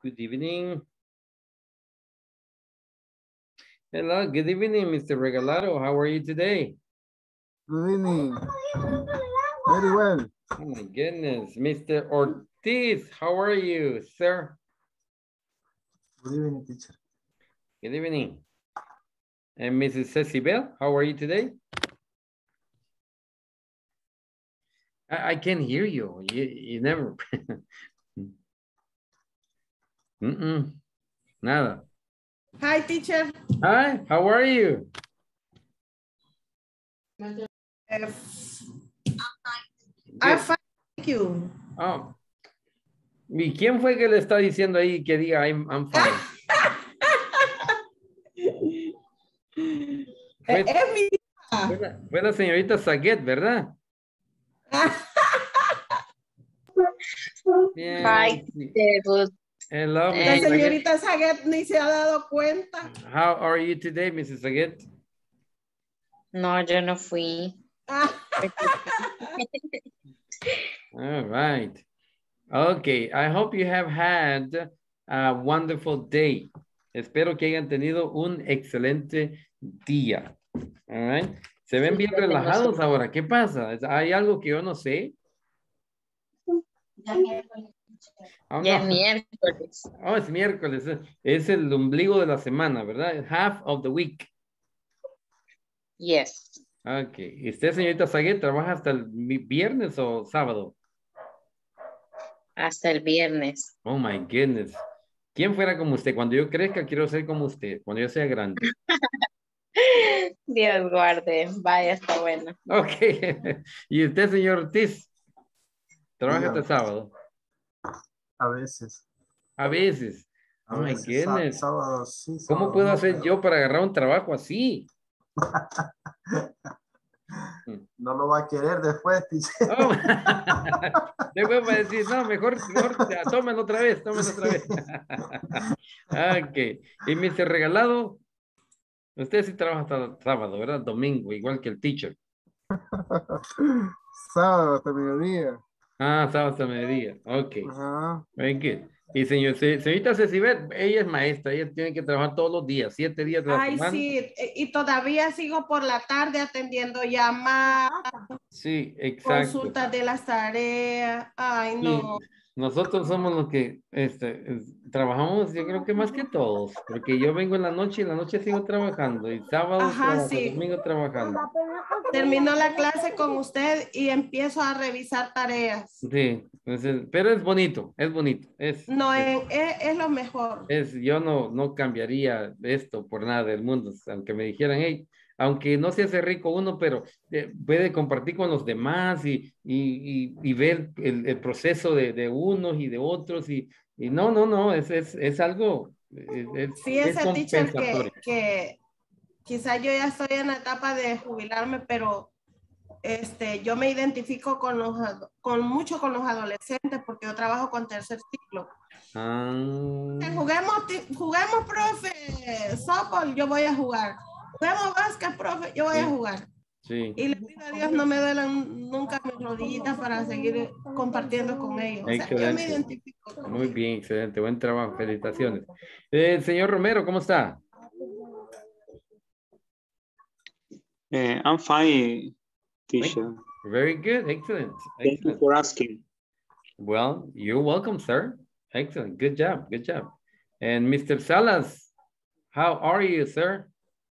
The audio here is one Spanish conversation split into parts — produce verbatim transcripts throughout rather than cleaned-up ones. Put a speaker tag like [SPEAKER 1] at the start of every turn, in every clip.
[SPEAKER 1] Good evening. Hello, good evening, Mister Regalado. How are you today?
[SPEAKER 2] Good evening. Very well.
[SPEAKER 1] Oh my goodness. Mister Ortiz, how are you, sir?
[SPEAKER 2] Good evening, teacher.
[SPEAKER 1] Good evening. And Missus Cecibel, how are you today? I, I can't hear you. You, you never. Mm-mm. Nada.
[SPEAKER 3] Hi, teacher.
[SPEAKER 1] Hi, how are you?
[SPEAKER 3] Uh, I'm fine, thank you.
[SPEAKER 1] Oh. ¿Y quién fue que le está diciendo ahí que diga I'm, I'm fine? Fue,
[SPEAKER 3] Es mi
[SPEAKER 1] fue, la, fue la señorita Saguet, ¿verdad? Bien.
[SPEAKER 4] Hi, good.
[SPEAKER 1] Hello,
[SPEAKER 3] La
[SPEAKER 1] Missus Saguet.
[SPEAKER 3] señorita Saguet ni se ha dado cuenta.
[SPEAKER 1] How are you today, Missus Saguet?
[SPEAKER 4] No, yo no fui.
[SPEAKER 1] All right. Okay, I hope you have had a wonderful day. Espero que hayan tenido un excelente día. All right. Se ven
[SPEAKER 4] Sí,
[SPEAKER 1] bien
[SPEAKER 4] ya tengo
[SPEAKER 1] relajados
[SPEAKER 4] sueño.
[SPEAKER 1] ahora. ¿Qué pasa? ¿Hay algo que yo no sé? Oh,
[SPEAKER 4] Ya es
[SPEAKER 1] no.
[SPEAKER 4] miércoles.
[SPEAKER 1] Oh, es miércoles. Es el ombligo de la semana, ¿verdad? Half of the week.
[SPEAKER 4] Yes.
[SPEAKER 1] Ok. ¿Y usted, señorita Saguet, trabaja hasta el mi- viernes o sábado?
[SPEAKER 4] Hasta el viernes.
[SPEAKER 1] Oh, my goodness. ¿Quién fuera como usted? Cuando yo crezca, quiero ser como usted. Cuando yo sea grande.
[SPEAKER 4] Dios guarde. Vaya, está bueno.
[SPEAKER 1] Ok. ¿Y usted, señor Ortiz? ¿Trabaja hasta el
[SPEAKER 2] Dígame.
[SPEAKER 1] sábado?
[SPEAKER 2] A veces.
[SPEAKER 1] A veces.
[SPEAKER 2] A
[SPEAKER 1] Oh, my
[SPEAKER 2] veces. Sá-
[SPEAKER 1] goodness.
[SPEAKER 2] Sábado sí,
[SPEAKER 1] ¿Cómo
[SPEAKER 2] sábado
[SPEAKER 1] puedo
[SPEAKER 2] no,
[SPEAKER 1] hacer
[SPEAKER 2] pero
[SPEAKER 1] yo para agarrar un trabajo así?
[SPEAKER 2] no lo va a querer después, teacher.
[SPEAKER 1] Oh. Después va a decir, no, mejor, mejor, ya, tómalo otra vez, tómalo otra vez. Ok. Y mister Regalado, usted sí trabaja hasta el sábado, ¿verdad? Domingo, igual que el teacher.
[SPEAKER 2] Sábado hasta mediodía.
[SPEAKER 1] Ah, sábado hasta mediodía. Ok.
[SPEAKER 2] Ajá.
[SPEAKER 1] Very good. Y señor, se- señorita Cecibet, ella es maestra, ella tiene que trabajar todos los días, siete días de la
[SPEAKER 3] Ay,
[SPEAKER 1] semana.
[SPEAKER 3] sí, e- y todavía sigo por la tarde atendiendo llamadas,
[SPEAKER 1] Sí, exacto.
[SPEAKER 3] consultas de las tareas. Ay,
[SPEAKER 1] Sí,
[SPEAKER 3] no.
[SPEAKER 1] nosotros somos los que este, es- trabajamos, yo creo que más que todos, porque yo vengo en la noche y en la noche sigo trabajando, y sábado
[SPEAKER 3] Ajá,
[SPEAKER 1] trabajo,
[SPEAKER 3] sí.
[SPEAKER 1] domingo trabajando.
[SPEAKER 3] Termino la clase con usted y empiezo a revisar tareas.
[SPEAKER 1] Sí, entonces, pero es bonito, es bonito. Es,
[SPEAKER 3] No,
[SPEAKER 1] es,
[SPEAKER 3] es, es- es lo mejor.
[SPEAKER 1] es- yo no, no cambiaría esto por nada del mundo, aunque me dijeran, hey, aunque no se hace rico uno, pero eh, puede compartir con los demás y, y, y, y ver el, el proceso de, de unos y de otros, y, y no, no, no, es, es, es algo, es, es,
[SPEAKER 3] Sí,
[SPEAKER 1] es
[SPEAKER 3] ese teacher que,
[SPEAKER 1] compensatorio.
[SPEAKER 3] que quizás yo ya estoy en la etapa de jubilarme, pero este, yo me identifico con los, ado- con mucho con los adolescentes porque yo trabajo con tercer ciclo.
[SPEAKER 1] Ah,
[SPEAKER 3] Juguemos, ti- juguemos, profe, softball, yo voy a jugar. Juguemos básquet, profe, yo voy a
[SPEAKER 1] sí,
[SPEAKER 3] jugar.
[SPEAKER 1] sí,
[SPEAKER 3] Y le pido a Dios no me duelen nunca mis rodillitas para seguir compartiendo con ellos. O sea, yo me
[SPEAKER 1] excelente.
[SPEAKER 3] identifico con
[SPEAKER 1] Muy
[SPEAKER 3] ellos.
[SPEAKER 1] bien, excelente, buen trabajo, felicitaciones. Eh, señor Romero, ¿cómo está?
[SPEAKER 5] Uh, I'm fine, teacher.
[SPEAKER 1] Very good, excellent,
[SPEAKER 5] Thank you
[SPEAKER 1] excellent.
[SPEAKER 5] for asking.
[SPEAKER 1] Well, you're welcome, sir. Excellent, good job, good job. And Mister Salas, how are you, sir?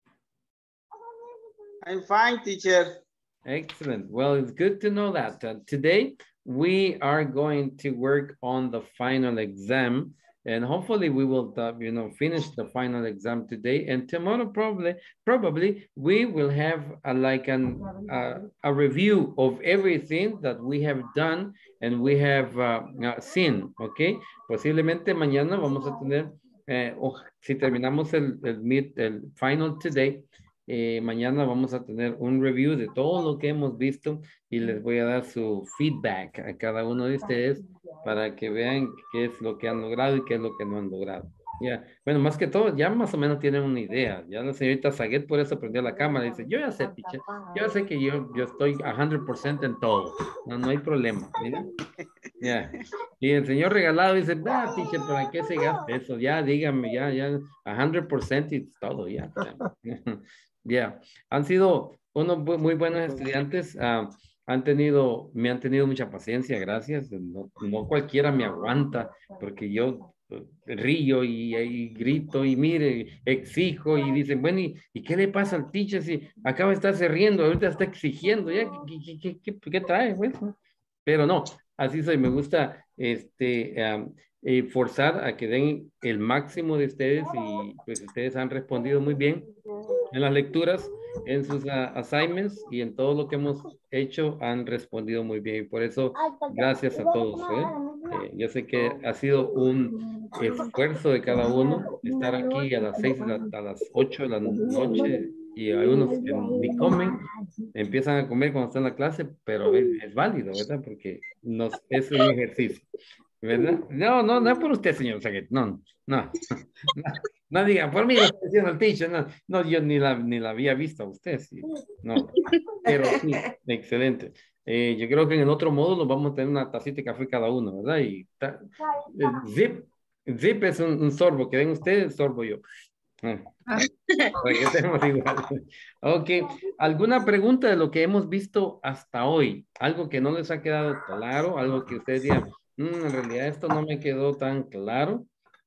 [SPEAKER 6] I'm fine, teacher.
[SPEAKER 1] Excellent. Well, it's good to know that. Uh, today, we are going to work on the final exam, and hopefully we will, uh, you know, finish the final exam today. And tomorrow, probably, probably we will have a, like an uh, a review of everything that we have done and we have uh, uh, seen. Okay. Posiblemente mañana vamos a tener, eh, o si terminamos el el, mid, el final today. Eh, mañana vamos a tener un review de todo lo que hemos visto y les voy a dar su feedback a cada uno de ustedes para que vean qué es lo que han logrado y qué es lo que no han logrado. Ya, bueno, más que todo, ya más o menos tienen una idea. Ya la señorita Saguet por eso prendió la cámara y dice, yo ya sé, teacher, yo sé que yo, yo estoy a cien por ciento en todo. No, no hay problema. Mira. Ya. Y el señor regalado dice, ah, teacher, ¿para qué se gasta eso? Ya, dígame, ya, ya, a cien por ciento y todo, ya. Ya, ya. Han sido unos bu- muy buenos estudiantes. ah, han tenido, me han tenido mucha paciencia, gracias. No, no cualquiera me aguanta, porque yo eh, río y, y grito y mire, exijo y dicen, bueno, ¿y, y qué le pasa al teacher si acaba de estarse riendo, ahorita está exigiendo, ya, ¿qué, qué, qué, qué, qué trae, pues? Pero no, así soy, me gusta este, am, eh, forzar a que den el máximo de ustedes y pues ustedes han respondido muy bien en las lecturas, en sus ah, assignments y en todo lo que hemos hecho han respondido muy bien y por eso gracias a todos. ¿eh? Eh, yo sé que ha sido un esfuerzo de cada uno estar aquí a las seis, de la- a las ocho de la noche y hay unos que ni comen, empiezan a comer cuando están en la clase, pero es, es válido, ¿verdad? Porque nos, es un ejercicio, ¿verdad? No, no, no es por usted, señor Saguet, no, no. No, no digan, por mí lo está diciendo el teacher, no, no, yo ni la, ni la había visto a usted, sí, no, pero sí, excelente. Eh, yo creo que en el otro módulo vamos a tener una tacita de café cada uno, ¿verdad? Y ta- eh, zip, zip es un, un sorbo, que den ustedes, sorbo yo. Ah, para que estemos igual. Ok, ¿alguna pregunta de lo que hemos visto hasta hoy? Algo que no les ha quedado claro, algo que ustedes digan, "Mm, en realidad esto no me quedó tan claro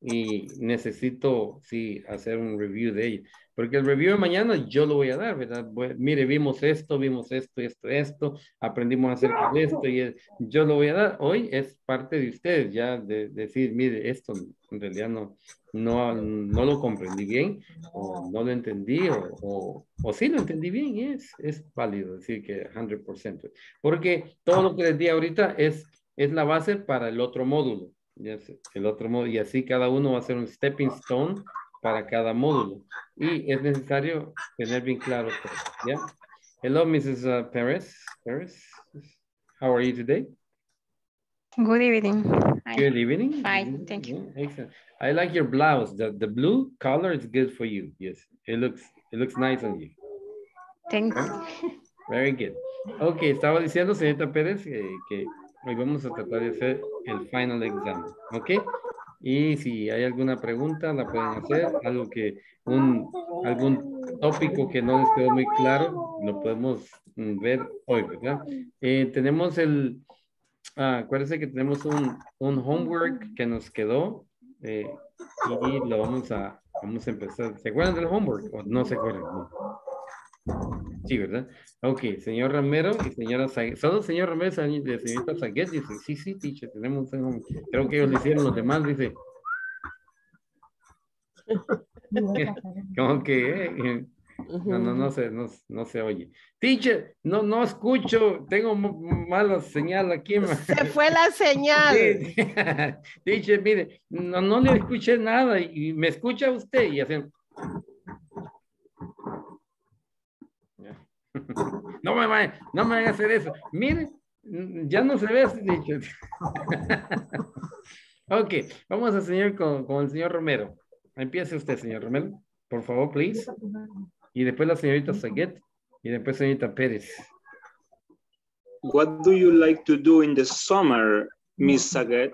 [SPEAKER 1] y necesito, sí, hacer un review de ello. Porque el review de mañana yo lo voy a dar, ¿verdad? Bue- mire, vimos esto, vimos esto, esto, esto, aprendimos acerca de esto y eh, yo lo voy a dar. Hoy es parte de ustedes ya de, decir, mire, esto en realidad no, no, no lo comprendí bien o no lo entendí o, o, o sí lo entendí bien y es, es válido decir que cien por ciento. Porque todo lo que les di ahorita es, es la base para el otro módulo. Ya sé, el otro módulo y así cada uno va a ser un stepping stone para cada módulo. Y es necesario tener bien claro todo. ¿Ya? Hello, missus Uh, Perez. Perez. How are you today?
[SPEAKER 6] Good evening. Hi.
[SPEAKER 1] Good evening.
[SPEAKER 6] Fine, thank you.
[SPEAKER 1] Yeah, excellent. I like your blouse. The the blue color is good for you. Yes, it looks it looks nice on you.
[SPEAKER 6] Thank
[SPEAKER 1] Yeah? Very good. Okay, estaba diciendo, señorita Pérez, eh, que hoy vamos a tratar de hacer el final exam. ¿Ok? Y si hay alguna pregunta, la pueden hacer. Algo que, un, algún tópico que no les quedó muy claro, lo podemos mm, ver hoy, ¿verdad? Eh, tenemos el, ah, acuérdense que tenemos un, un homework que nos quedó eh, y lo vamos a, vamos a empezar. ¿Se acuerdan del homework o no se acuerdan? No. Sí, ¿verdad? Ok, señor Romero y señora Saguet. Solo señor Romero y la señorita Saguet dice, sí, sí, teacher, tenemos un homework. Creo que ellos lo hicieron, los demás dice. Como que, eh, no, no, no se, no, no se oye. Teacher, no, no escucho, tengo m- mala señal aquí. ma.
[SPEAKER 3] Se fue la señal.
[SPEAKER 1] Sí. Teacher, mire, no, no le escuché nada y me escucha usted y hacen. Ya. No me vayan, no me vayan a hacer eso. Mire, ya no se ve, teacher. Ok, vamos a seguir con, con el señor Romero. Empiece usted, señor Romero, por favor, please. Y después la señorita Saguet y después señorita Pérez.
[SPEAKER 5] What do you like to do in the summer, Miss Saget?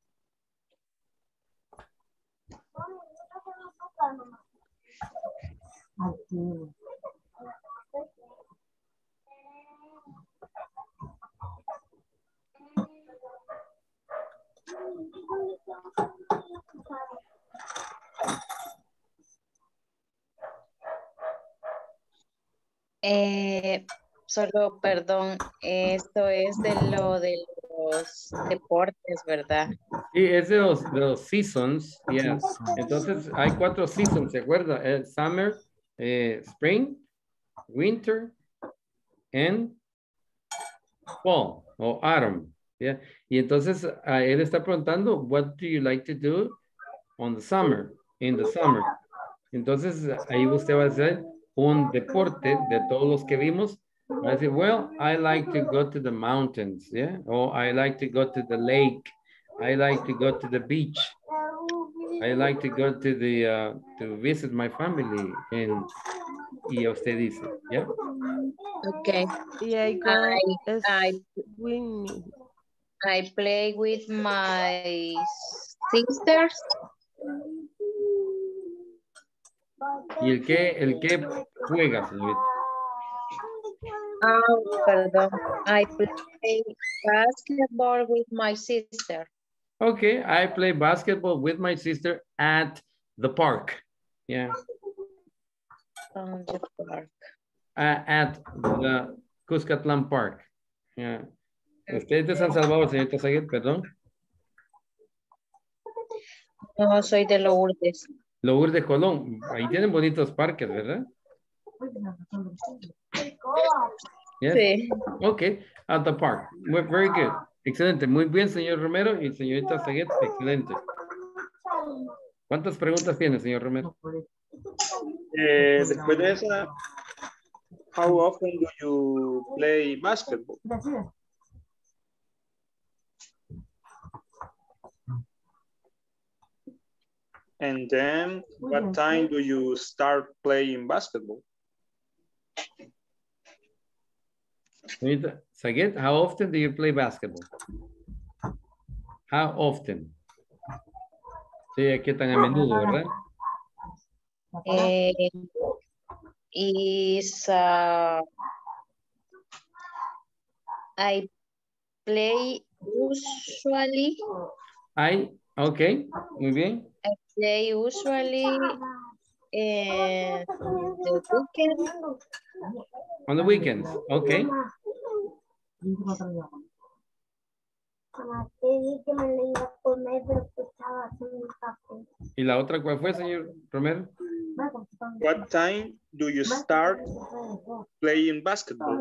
[SPEAKER 4] Eh, solo, perdón, esto es de lo de los deportes, ¿verdad?
[SPEAKER 1] Sí, es de los, de los seasons, yes. Entonces, hay cuatro seasons, ¿se acuerda? El summer, eh, spring, winter, and fall, o autumn, yeah. Y entonces, a él está preguntando, what do you like to do on the summer, in the summer? Entonces, ahí usted va a hacer un deporte de todos los que vimos. Va a decir, well, I like to go to the mountains, yeah? Or I like to go to the lake. I like to go to the beach. I like to go to the, uh, to visit my family. En, y usted dice, ¿ya?
[SPEAKER 4] Okay.
[SPEAKER 3] Y I go
[SPEAKER 4] I,
[SPEAKER 3] es
[SPEAKER 4] I,
[SPEAKER 3] Winnie.
[SPEAKER 4] I play with my sisters.
[SPEAKER 1] ¿Y el qué, el qué juega, señorita?
[SPEAKER 4] Oh, perdón. I play basketball with my sister.
[SPEAKER 1] Okay, I play basketball with my sister at the park. Yeah.
[SPEAKER 4] On the park.
[SPEAKER 1] Uh, at the Cuscatlán Park. Yeah. ¿Usted es de San Salvador, señorita Saguet? Perdón.
[SPEAKER 4] No, soy de Lourdes.
[SPEAKER 1] Lourdes Colón. Ahí tienen bonitos parques, ¿verdad? Yes.
[SPEAKER 4] Sí.
[SPEAKER 1] Okay, at the park. Very good. Excelente. Muy bien, señor Romero y señorita Saguet. Excelente. ¿Cuántas preguntas tiene, señor Romero?
[SPEAKER 5] Eh, después de esa, how often do you play basketball? And then, what time do you start playing basketball?
[SPEAKER 1] Señorita Saguet, how often do you play basketball? How often? Sí, ¿qué tan a menudo, verdad?
[SPEAKER 4] Eh, is uh, I play usually.
[SPEAKER 1] I, okay, muy bien.
[SPEAKER 4] I play usually in the weekend.
[SPEAKER 1] On the weekends, okay. ¿Y la otra cuál fue, señor Romero?
[SPEAKER 5] What time do you start playing basketball?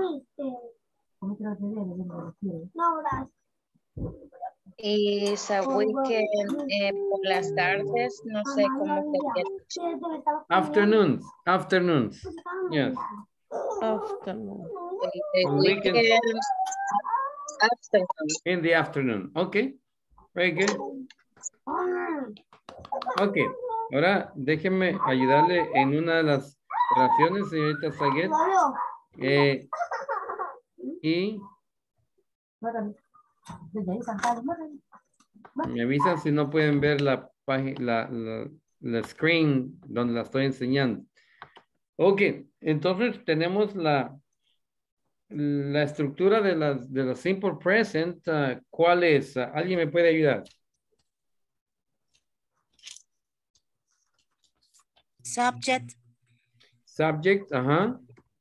[SPEAKER 4] Is a weekend eh, por las tardes, no sé cómo sería.
[SPEAKER 1] Afternoons, afternoons, yes.
[SPEAKER 3] Afternoon.
[SPEAKER 4] The
[SPEAKER 1] On weekends.
[SPEAKER 4] weekend afternoon.
[SPEAKER 1] In the afternoon, okay. Very good. Ok, ahora déjenme ayudarle en una de las oraciones, señorita Saguet. Eh, y me avisan si no pueden ver la página, la, la, la screen donde la estoy enseñando. Ok, entonces tenemos la, la estructura de las de los simple present. Uh, ¿Cuál es? Uh, ¿Alguien me puede ayudar?
[SPEAKER 7] Subject,
[SPEAKER 1] Subject, ajá.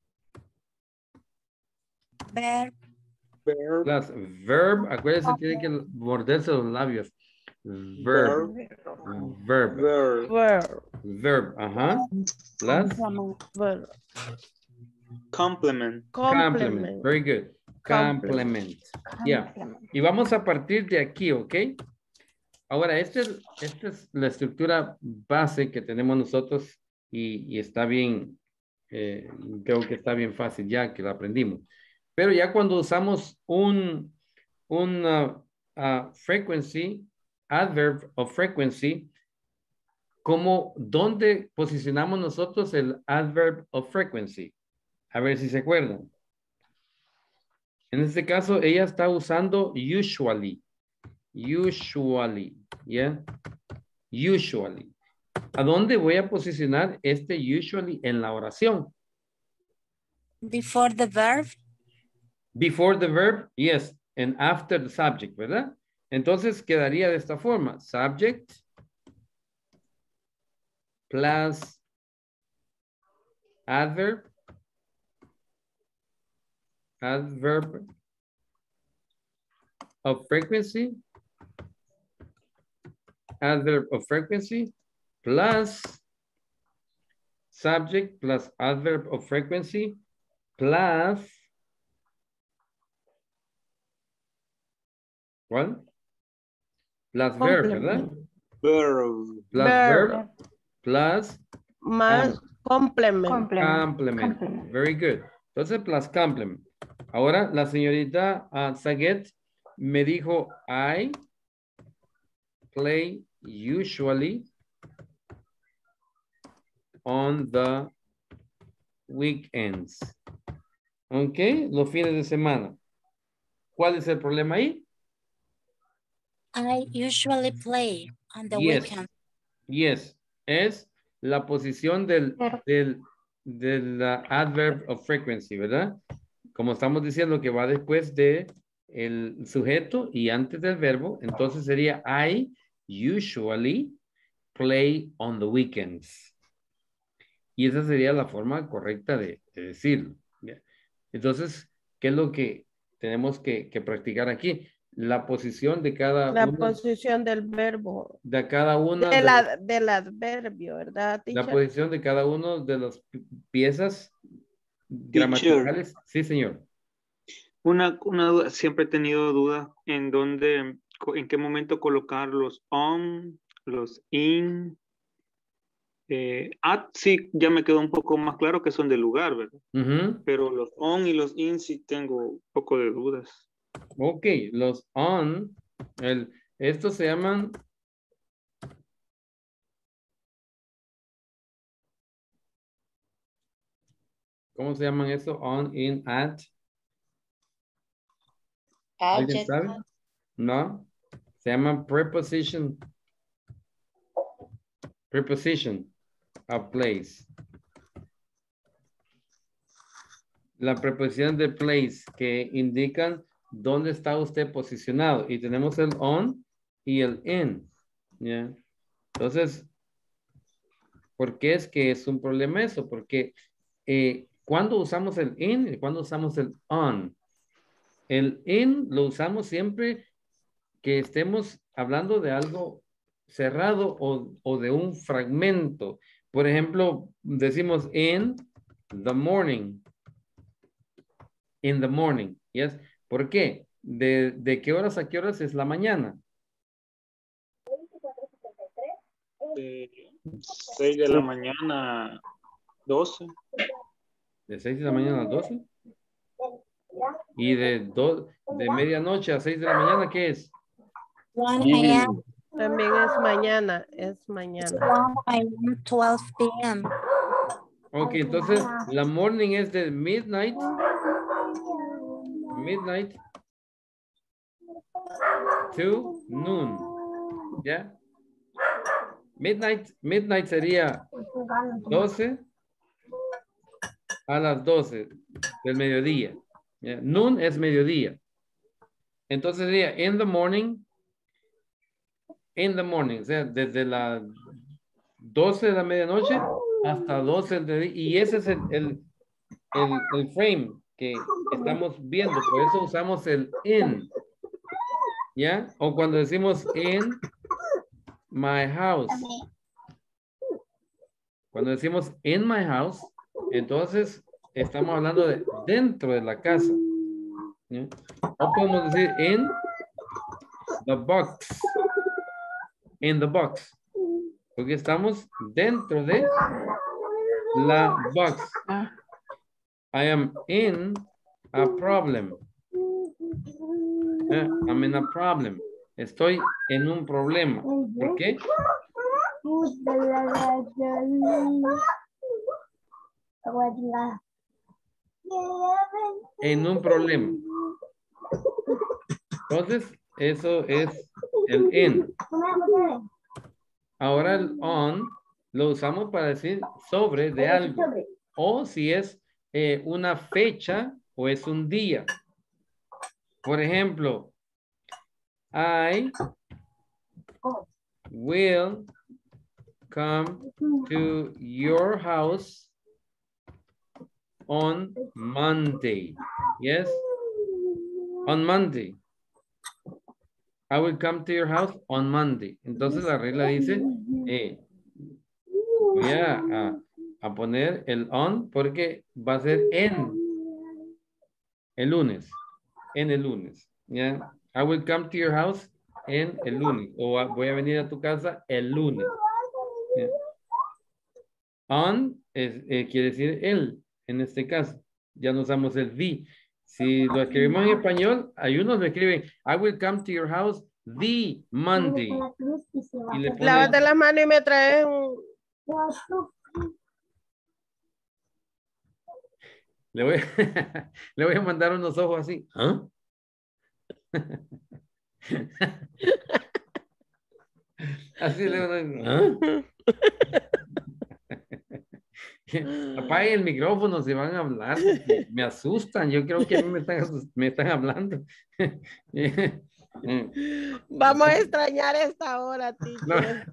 [SPEAKER 7] verb,
[SPEAKER 5] Verb,
[SPEAKER 1] Las verb, acuérdense, tiene que morderse los labios. Verb, verb,
[SPEAKER 5] verb,
[SPEAKER 3] Verb.
[SPEAKER 1] verb, ajá. Las
[SPEAKER 3] Verb.
[SPEAKER 5] complement,
[SPEAKER 1] complement,
[SPEAKER 3] Complement.
[SPEAKER 1] very good. Complement, yeah. Y vamos a partir de aquí, ¿ok? Ahora, esta es, esta es la estructura base que tenemos nosotros y, y está bien, eh, creo que está bien fácil ya que la aprendimos. Pero ya cuando usamos un, un uh, uh, frequency, adverb of frequency, ¿cómo, dónde posicionamos nosotros el adverb of frequency? A ver si se acuerdan. En este caso, ella está usando usually. Usually, ¿ya? Yeah? Usually. ¿A dónde voy a posicionar este usually en la oración?
[SPEAKER 7] before the verb,
[SPEAKER 1] Before the verb, yes, and after the subject, ¿verdad? Entonces quedaría de esta forma. Subject plus adverb. Adverb of frequency. Adverb of frequency plus subject plus adverb of frequency plus what? Plus verb, ¿verdad?
[SPEAKER 5] verb,
[SPEAKER 1] Plus
[SPEAKER 3] Verb.
[SPEAKER 1] verb plus
[SPEAKER 3] Más complement.
[SPEAKER 1] complement.
[SPEAKER 6] Complement.
[SPEAKER 1] Very good. Entonces, plus complement. Ahora, la señorita uh, Saguet me dijo, I play usually on the weekends. Ok, los fines de semana. ¿Cuál es el problema ahí?
[SPEAKER 7] I usually play on the
[SPEAKER 1] Yes.
[SPEAKER 7] weekend.
[SPEAKER 1] Yes, es la posición del, del, del uh, adverb of frequency, ¿verdad? Como estamos diciendo que va después de el sujeto y antes del verbo, entonces sería I usually play on the weekends. Y esa sería la forma correcta de, de decirlo. ¿Ya? Entonces, ¿qué es lo que tenemos que, que practicar aquí? La posición de cada
[SPEAKER 3] La
[SPEAKER 1] una,
[SPEAKER 3] posición del verbo.
[SPEAKER 1] de cada una
[SPEAKER 3] De
[SPEAKER 1] de,
[SPEAKER 3] la, del adverbio, ¿verdad,
[SPEAKER 1] la
[SPEAKER 3] teacher?
[SPEAKER 1] posición de cada uno de las pi- piezas
[SPEAKER 5] Teacher,
[SPEAKER 1] gramaticales. Sí, señor.
[SPEAKER 5] una, una duda, siempre he tenido dudas en dónde, co- en qué momento colocar los on, los in. Eh, at, sí, ya me quedó un poco más claro que son de lugar, ¿verdad?
[SPEAKER 1] Ujú.
[SPEAKER 5] Pero los on y los in sí tengo un poco de dudas.
[SPEAKER 1] Ok, los on, el, estos se llaman ¿cómo se llaman eso? On, in, at. ¿Alguien
[SPEAKER 4] Adjective.
[SPEAKER 1] sabe? No. Se llaman preposition. Preposition of place. La preposición de place que indican dónde está usted posicionado. Y tenemos el on y el in. ¿Ya? Entonces, ¿por qué es que es un problema eso? Porque eh, ¿cuándo usamos el in y cuándo usamos el on? El in lo usamos siempre que estemos hablando de algo cerrado o, o de un fragmento. Por ejemplo, decimos in the morning. In the morning. Yes. ¿Por qué? ¿De, de qué horas a qué horas es la mañana?
[SPEAKER 5] De seis de la mañana, doce.
[SPEAKER 1] De seis de la mañana a doce. Y de, do, de medianoche a seis de la mañana, ¿qué es?
[SPEAKER 7] one a m
[SPEAKER 3] También es mañana, es mañana.
[SPEAKER 7] one a m twelve p m
[SPEAKER 1] Ok, entonces la morning es de midnight. Midnight to noon. ¿Ya? Midnight, midnight sería doce a las doce del mediodía. ¿Ya? Noon es mediodía. Entonces sería in the morning. In the morning. O sea, desde las doce de la medianoche hasta doce del día. Y ese es el, el, el, el frame que estamos viendo. Por eso usamos el in. ¿Ya? O cuando decimos in my house. Cuando decimos in my house, entonces estamos hablando de dentro de la casa. ¿Ya? O podemos decir in the box. In the box. Porque estamos dentro de la box. I am in a problem. Yeah, I'm in a problem. Estoy en un problema. ¿Por qué? En un problema. Entonces, eso es el in. Ahora el on lo usamos para decir sobre de algo. O si es eh, una fecha o es un día. Por ejemplo, I will come to your house on Monday. Yes? On Monday. I will come to your house on Monday. Entonces la regla dice, eh, voy a, a, a poner el on porque va a ser en el lunes. En el lunes. ¿Ya? I will come to your house en el lunes. O a- voy a venir a tu casa el lunes. ¿Ya? On es, eh, quiere decir el, en este caso. Ya no usamos el the. Si lo escribimos en español, hay unos lo escriben, I will come to your house the Monday. Y le pone,
[SPEAKER 3] Lávate las manos y me traes un...
[SPEAKER 1] le, voy, le voy a mandar unos ojos así. ¿Ah? Así le voy a... ¿Ah? Apague el micrófono si van a hablar. Me asustan. Yo creo que a mí me están, me están hablando.
[SPEAKER 3] Vamos a extrañar esta hora, teacher.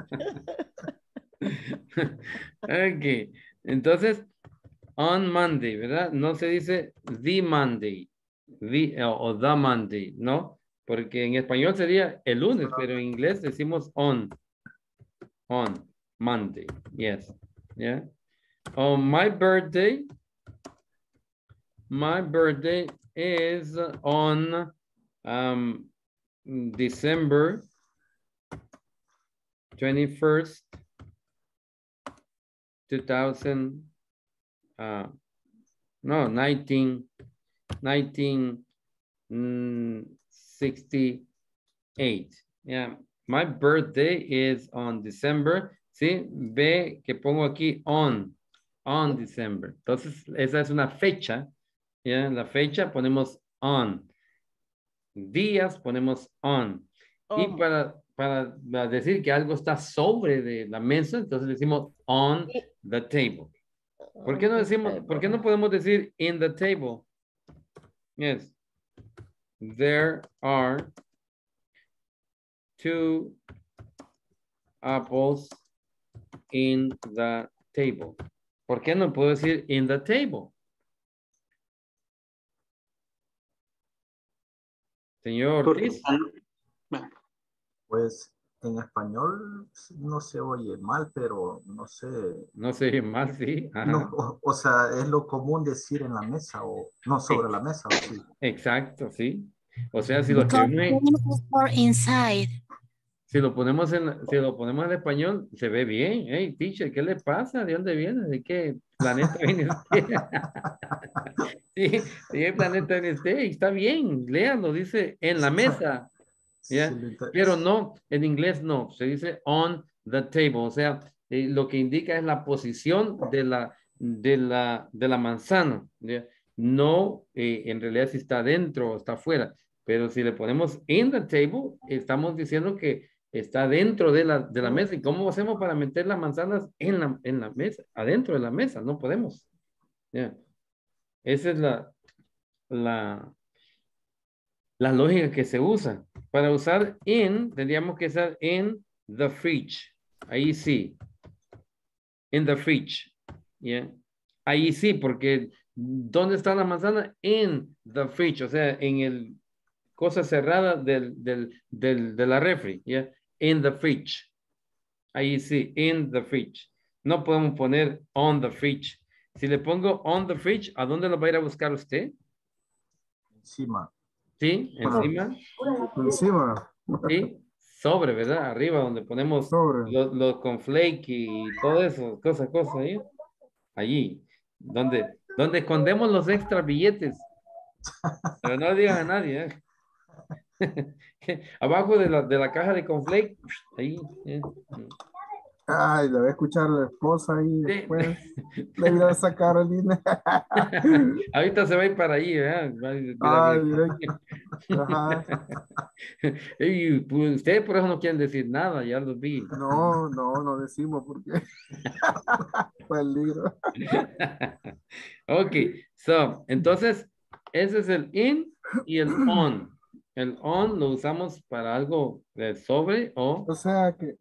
[SPEAKER 1] Ok. Entonces, on Monday, ¿verdad? No se dice the Monday. The, o, o the Monday, ¿no? Porque en español sería el lunes, pero en inglés decimos on. On Monday. Yes. Yeah. On my birthday, my birthday is on um, December twenty-first, two thousand, uh, no, nineteen, nineteen sixty-eight. Yeah, my birthday is on December. Sí, ve que pongo aquí on. On December. Entonces, esa es una fecha. ¿Ya? La fecha ponemos on. Días ponemos on.
[SPEAKER 3] Oh.
[SPEAKER 1] Y para, para, para decir que algo está sobre de la mesa, entonces decimos on the table. ¿Por qué no decimos, por qué no podemos decir in the table? Yes. There are two apples in the table. ¿Por qué no puedo decir in the table? Señor Ortiz.
[SPEAKER 2] Pues en español no se oye mal, pero no sé.
[SPEAKER 1] No se oye mal, sí.
[SPEAKER 2] No, o, o sea, es lo común decir en la mesa o no sobre la mesa. ¿O sí?
[SPEAKER 1] Exacto, sí. O sea, si lo
[SPEAKER 7] Because
[SPEAKER 1] escribimos
[SPEAKER 7] for inside.
[SPEAKER 1] Si lo ponemos en, si lo ponemos en español, se ve bien. Hey, teacher, ¿qué le pasa? ¿De dónde viene? ¿De qué planeta viene usted? Sí, ¿de qué planeta viene usted? Está bien, léalo, dice en la mesa. ¿Ya? Pero no, en inglés no, se dice on the table. O sea, eh, lo que indica es la posición de la, de la, de la manzana. ¿Ya? No, eh, en realidad si está dentro o está afuera. Pero si le ponemos in the table, estamos diciendo que está dentro de la, de la mesa. ¿Y cómo hacemos para meter las manzanas en la, en la mesa? Adentro de la mesa, no podemos. ¿Ya? Esa es la, la, la lógica que se usa. Para usar in, tendríamos que usar in the fridge. Ahí sí. In the fridge. ¿Ya? Ahí sí, porque ¿dónde está la manzana? In the fridge, o sea, en el cosa cerrada del, del, del, de la refri, ¿ya? In the fridge. Ahí sí, in the fridge. No podemos poner on the fridge. Si le pongo on the fridge, ¿a dónde lo va a ir a buscar usted?
[SPEAKER 2] Encima.
[SPEAKER 1] ¿Sí? ¿Encima?
[SPEAKER 2] Encima.
[SPEAKER 1] Sí, sobre, ¿verdad? Arriba, donde ponemos
[SPEAKER 2] Sobre.
[SPEAKER 1] los, los conflake y todo eso, cosas, cosas ahí. Allí, donde, donde escondemos los extra billetes. Pero no digan a nadie, ¿eh? Abajo de la, de la caja de conflake, ahí. ¿eh?
[SPEAKER 2] Ay, le voy a escuchar a la esposa ahí
[SPEAKER 1] Sí.
[SPEAKER 2] después. Le voy a sacar el dinero.
[SPEAKER 1] Ahorita se va a ir para ahí, ¿verdad?
[SPEAKER 2] Ay, directo. Ajá.
[SPEAKER 1] Y pues, ustedes por eso no quieren decir nada, ya los vi.
[SPEAKER 2] No, no, no decimos porque peligro.
[SPEAKER 1] Ok, so, entonces, ese es el in y el on. El on lo usamos para algo de sobre o...
[SPEAKER 2] O sea que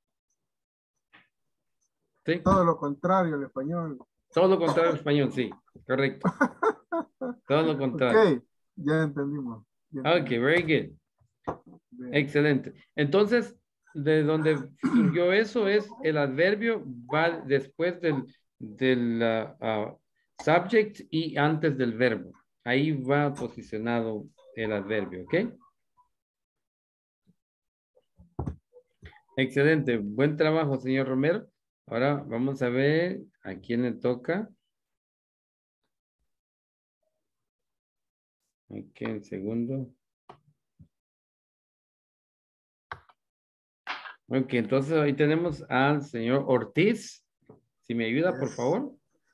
[SPEAKER 1] ¿sí?
[SPEAKER 2] todo lo contrario al español.
[SPEAKER 1] Todo lo contrario al español, sí, correcto. Todo lo contrario.
[SPEAKER 2] Ok, ya entendimos. Ya
[SPEAKER 1] Ok,
[SPEAKER 2] entendimos.
[SPEAKER 1] very good.
[SPEAKER 2] Bien.
[SPEAKER 1] Excelente. Entonces, de donde surgió eso es el adverbio va después del, del uh, uh, subject y antes del verbo. Ahí va posicionado el adverbio, ¿ok? Excelente. Buen trabajo, señor Romero. Ahora vamos a ver a quién le toca. Ok, un segundo. Ok, entonces ahí tenemos al señor Ortiz. Si me ayuda, por
[SPEAKER 2] Yes.
[SPEAKER 1] favor.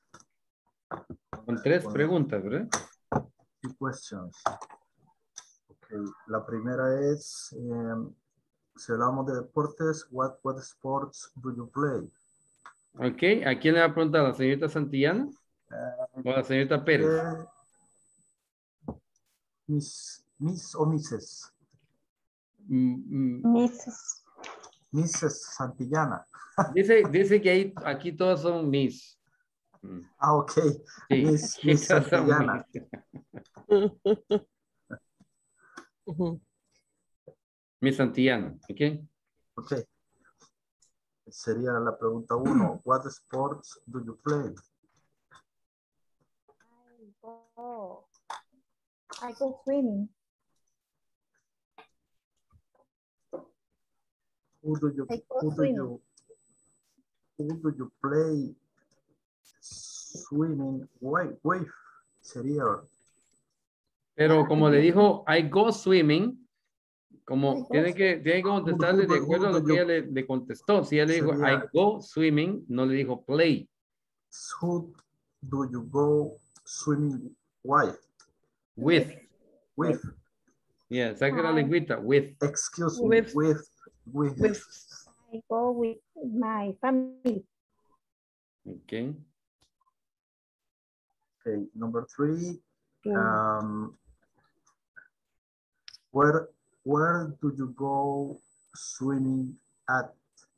[SPEAKER 1] Con tres
[SPEAKER 2] Con
[SPEAKER 1] preguntas, ¿verdad?
[SPEAKER 2] two questions. Okay. La primera es, eh, si hablamos de deportes, what, what sports do you play?
[SPEAKER 1] Ok, ¿a quién le va a preguntar? ¿A la señorita Santillana
[SPEAKER 2] Eh,
[SPEAKER 1] o a la señorita Pérez?
[SPEAKER 2] eh, Miss, Miss o Misses
[SPEAKER 1] Mm, mm,
[SPEAKER 6] Missus
[SPEAKER 2] Misses Santillana.
[SPEAKER 1] Dice, dice que ahí, aquí todos son Miss. Mm,
[SPEAKER 2] Ah, ok.
[SPEAKER 1] Sí,
[SPEAKER 2] Miss,
[SPEAKER 1] aquí
[SPEAKER 2] Miss
[SPEAKER 1] todos son
[SPEAKER 2] Santillana.
[SPEAKER 1] Miss. Miss Santillana, ok.
[SPEAKER 2] Ok. Sería la pregunta uno. What sports do you play?
[SPEAKER 8] Oh, I go swimming.
[SPEAKER 2] Who do you,
[SPEAKER 8] I go
[SPEAKER 2] who do
[SPEAKER 8] swimming.
[SPEAKER 2] you, who do you play swimming wave? Wave. Sería.
[SPEAKER 1] Pero como le
[SPEAKER 2] Who,
[SPEAKER 1] dijo, I go swimming,
[SPEAKER 8] I
[SPEAKER 1] como
[SPEAKER 8] go
[SPEAKER 1] tiene que, tiene que
[SPEAKER 2] who,
[SPEAKER 1] contestarle de
[SPEAKER 2] do-
[SPEAKER 1] acuerdo
[SPEAKER 2] who
[SPEAKER 1] a
[SPEAKER 2] do
[SPEAKER 1] lo que
[SPEAKER 2] you,
[SPEAKER 1] ella le, le contestó. Si ella le dijo, I
[SPEAKER 2] sería,
[SPEAKER 1] go swimming, no le dijo play.
[SPEAKER 2] who do you go swimming wave?
[SPEAKER 1] With.
[SPEAKER 2] With.
[SPEAKER 1] Yeah, saque la
[SPEAKER 8] I,
[SPEAKER 1] lengüita. With.
[SPEAKER 2] Excuse me.
[SPEAKER 3] With,
[SPEAKER 2] With. With.
[SPEAKER 3] with,
[SPEAKER 8] I go with my family.
[SPEAKER 1] Okay.
[SPEAKER 2] Okay. Number three.
[SPEAKER 3] mm,
[SPEAKER 2] Um, where where do you go swimming at?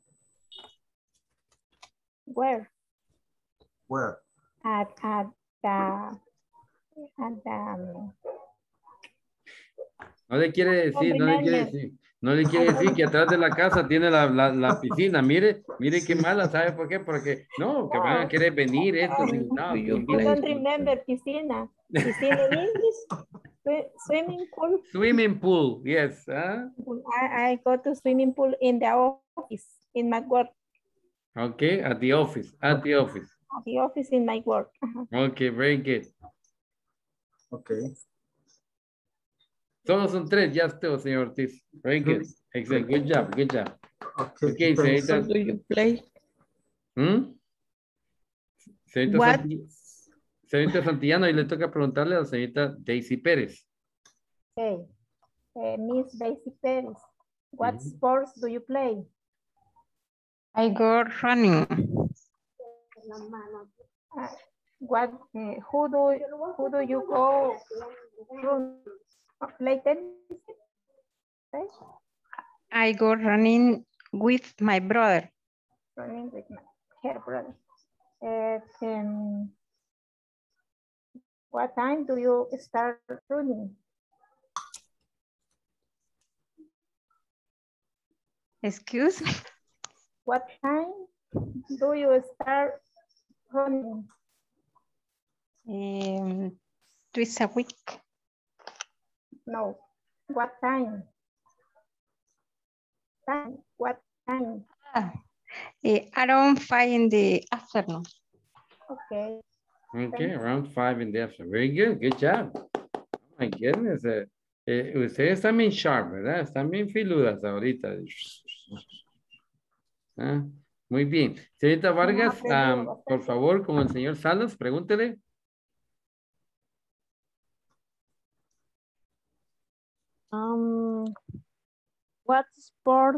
[SPEAKER 8] Where?
[SPEAKER 2] Where?
[SPEAKER 8] At at the at the um,
[SPEAKER 1] No le quiere
[SPEAKER 8] don't
[SPEAKER 1] decir, no le quiere
[SPEAKER 8] remember.
[SPEAKER 1] decir, no le
[SPEAKER 8] I
[SPEAKER 1] quiere decir
[SPEAKER 8] don't,
[SPEAKER 1] que atrás de la casa tiene la, la, la piscina. Mire, mire qué
[SPEAKER 2] Sí.
[SPEAKER 1] mala, ¿sabe por qué? Porque no, que van a
[SPEAKER 8] no,
[SPEAKER 1] querer venir estos y
[SPEAKER 8] I,
[SPEAKER 3] do
[SPEAKER 1] no,
[SPEAKER 3] you
[SPEAKER 1] no,
[SPEAKER 8] I
[SPEAKER 1] mire.
[SPEAKER 8] don't
[SPEAKER 3] play?
[SPEAKER 8] remember piscina. Piscina in English. Swi- Swimming pool.
[SPEAKER 1] Swimming pool, yes. ¿ah?
[SPEAKER 8] I, I go to swimming pool in the office in my work.
[SPEAKER 1] Okay, at the office, at the office.
[SPEAKER 8] At the office in my work. Ajá.
[SPEAKER 1] Okay, very good.
[SPEAKER 2] Okay.
[SPEAKER 1] Solo son tres, ya estuvo, señor Ortiz. Very good.
[SPEAKER 2] Three.
[SPEAKER 1] Excellent. Good job, good job.
[SPEAKER 2] Okay.
[SPEAKER 1] Okay,
[SPEAKER 2] thanks.
[SPEAKER 1] señorita.
[SPEAKER 3] What do you play?
[SPEAKER 1] ¿Mm? Señorita,
[SPEAKER 3] What?
[SPEAKER 1] Santi- señorita Santillano, y le toca preguntarle a la señorita Daisy Pérez.
[SPEAKER 8] Okay. Uh, Miss Daisy Perez, what
[SPEAKER 1] Ujú.
[SPEAKER 8] sports do you play?
[SPEAKER 6] I go running.
[SPEAKER 8] Uh, what? Uh, who do who do you go run, play tennis? Okay.
[SPEAKER 6] I go running with my brother.
[SPEAKER 8] Running with my her brother. Uh, um, what time do you start running?
[SPEAKER 6] Excuse me.
[SPEAKER 8] What time do you start running?
[SPEAKER 6] Um, twice a week.
[SPEAKER 8] No. What time? Time. What time?
[SPEAKER 6] Ah, eh, around five in the afternoon.
[SPEAKER 8] Okay.
[SPEAKER 1] Okay, around five in the afternoon. Very good, good job. Oh my goodness. eh, eh, ustedes están bien sharp, ¿verdad? Están bien filudas ahorita. Ah, muy bien. Señorita Vargas,
[SPEAKER 8] aprendido
[SPEAKER 1] am,
[SPEAKER 8] bastante.
[SPEAKER 1] por favor, como el señor Salas, pregúntele.
[SPEAKER 8] Um, what sport?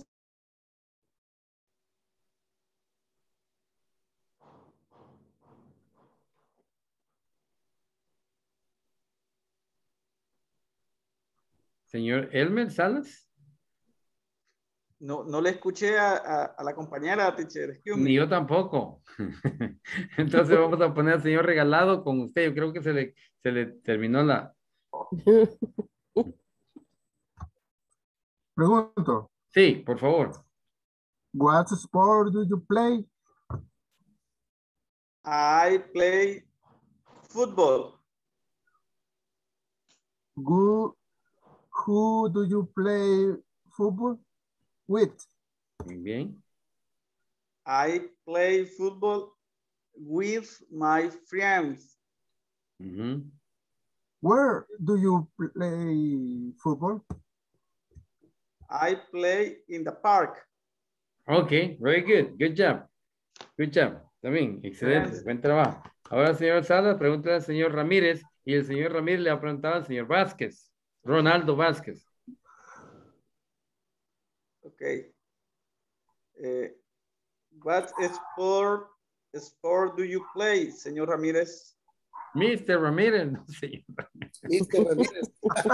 [SPEAKER 1] Señor Elmer Salas.
[SPEAKER 9] No, no le escuché a, a, a la compañera, teacher. Excuse
[SPEAKER 1] Ni
[SPEAKER 9] me.
[SPEAKER 1] yo tampoco. Entonces vamos a poner al señor Regalado con usted. Yo creo que se le, se le terminó la...
[SPEAKER 10] Pregunto,
[SPEAKER 1] Sí, por favor.
[SPEAKER 10] what sport do you play?
[SPEAKER 9] I play football.
[SPEAKER 10] Who, who do you play football with?
[SPEAKER 1] Muy bien.
[SPEAKER 9] I play football with my friends.
[SPEAKER 1] Ujú.
[SPEAKER 10] Where do you play football?
[SPEAKER 9] I play in the park.
[SPEAKER 1] Okay, very good. Good job. Good job. También, excelente.
[SPEAKER 9] Gracias.
[SPEAKER 1] Buen trabajo. Ahora, señor Sada, pregúntale al señor Ramírez y el señor Ramírez le ha preguntado al señor Vázquez. Ronaldo Vázquez.
[SPEAKER 9] Okay. Eh, what sport sport do you play, señor Ramírez?
[SPEAKER 1] mister Ramírez. No, señor.
[SPEAKER 11] mister Ramírez.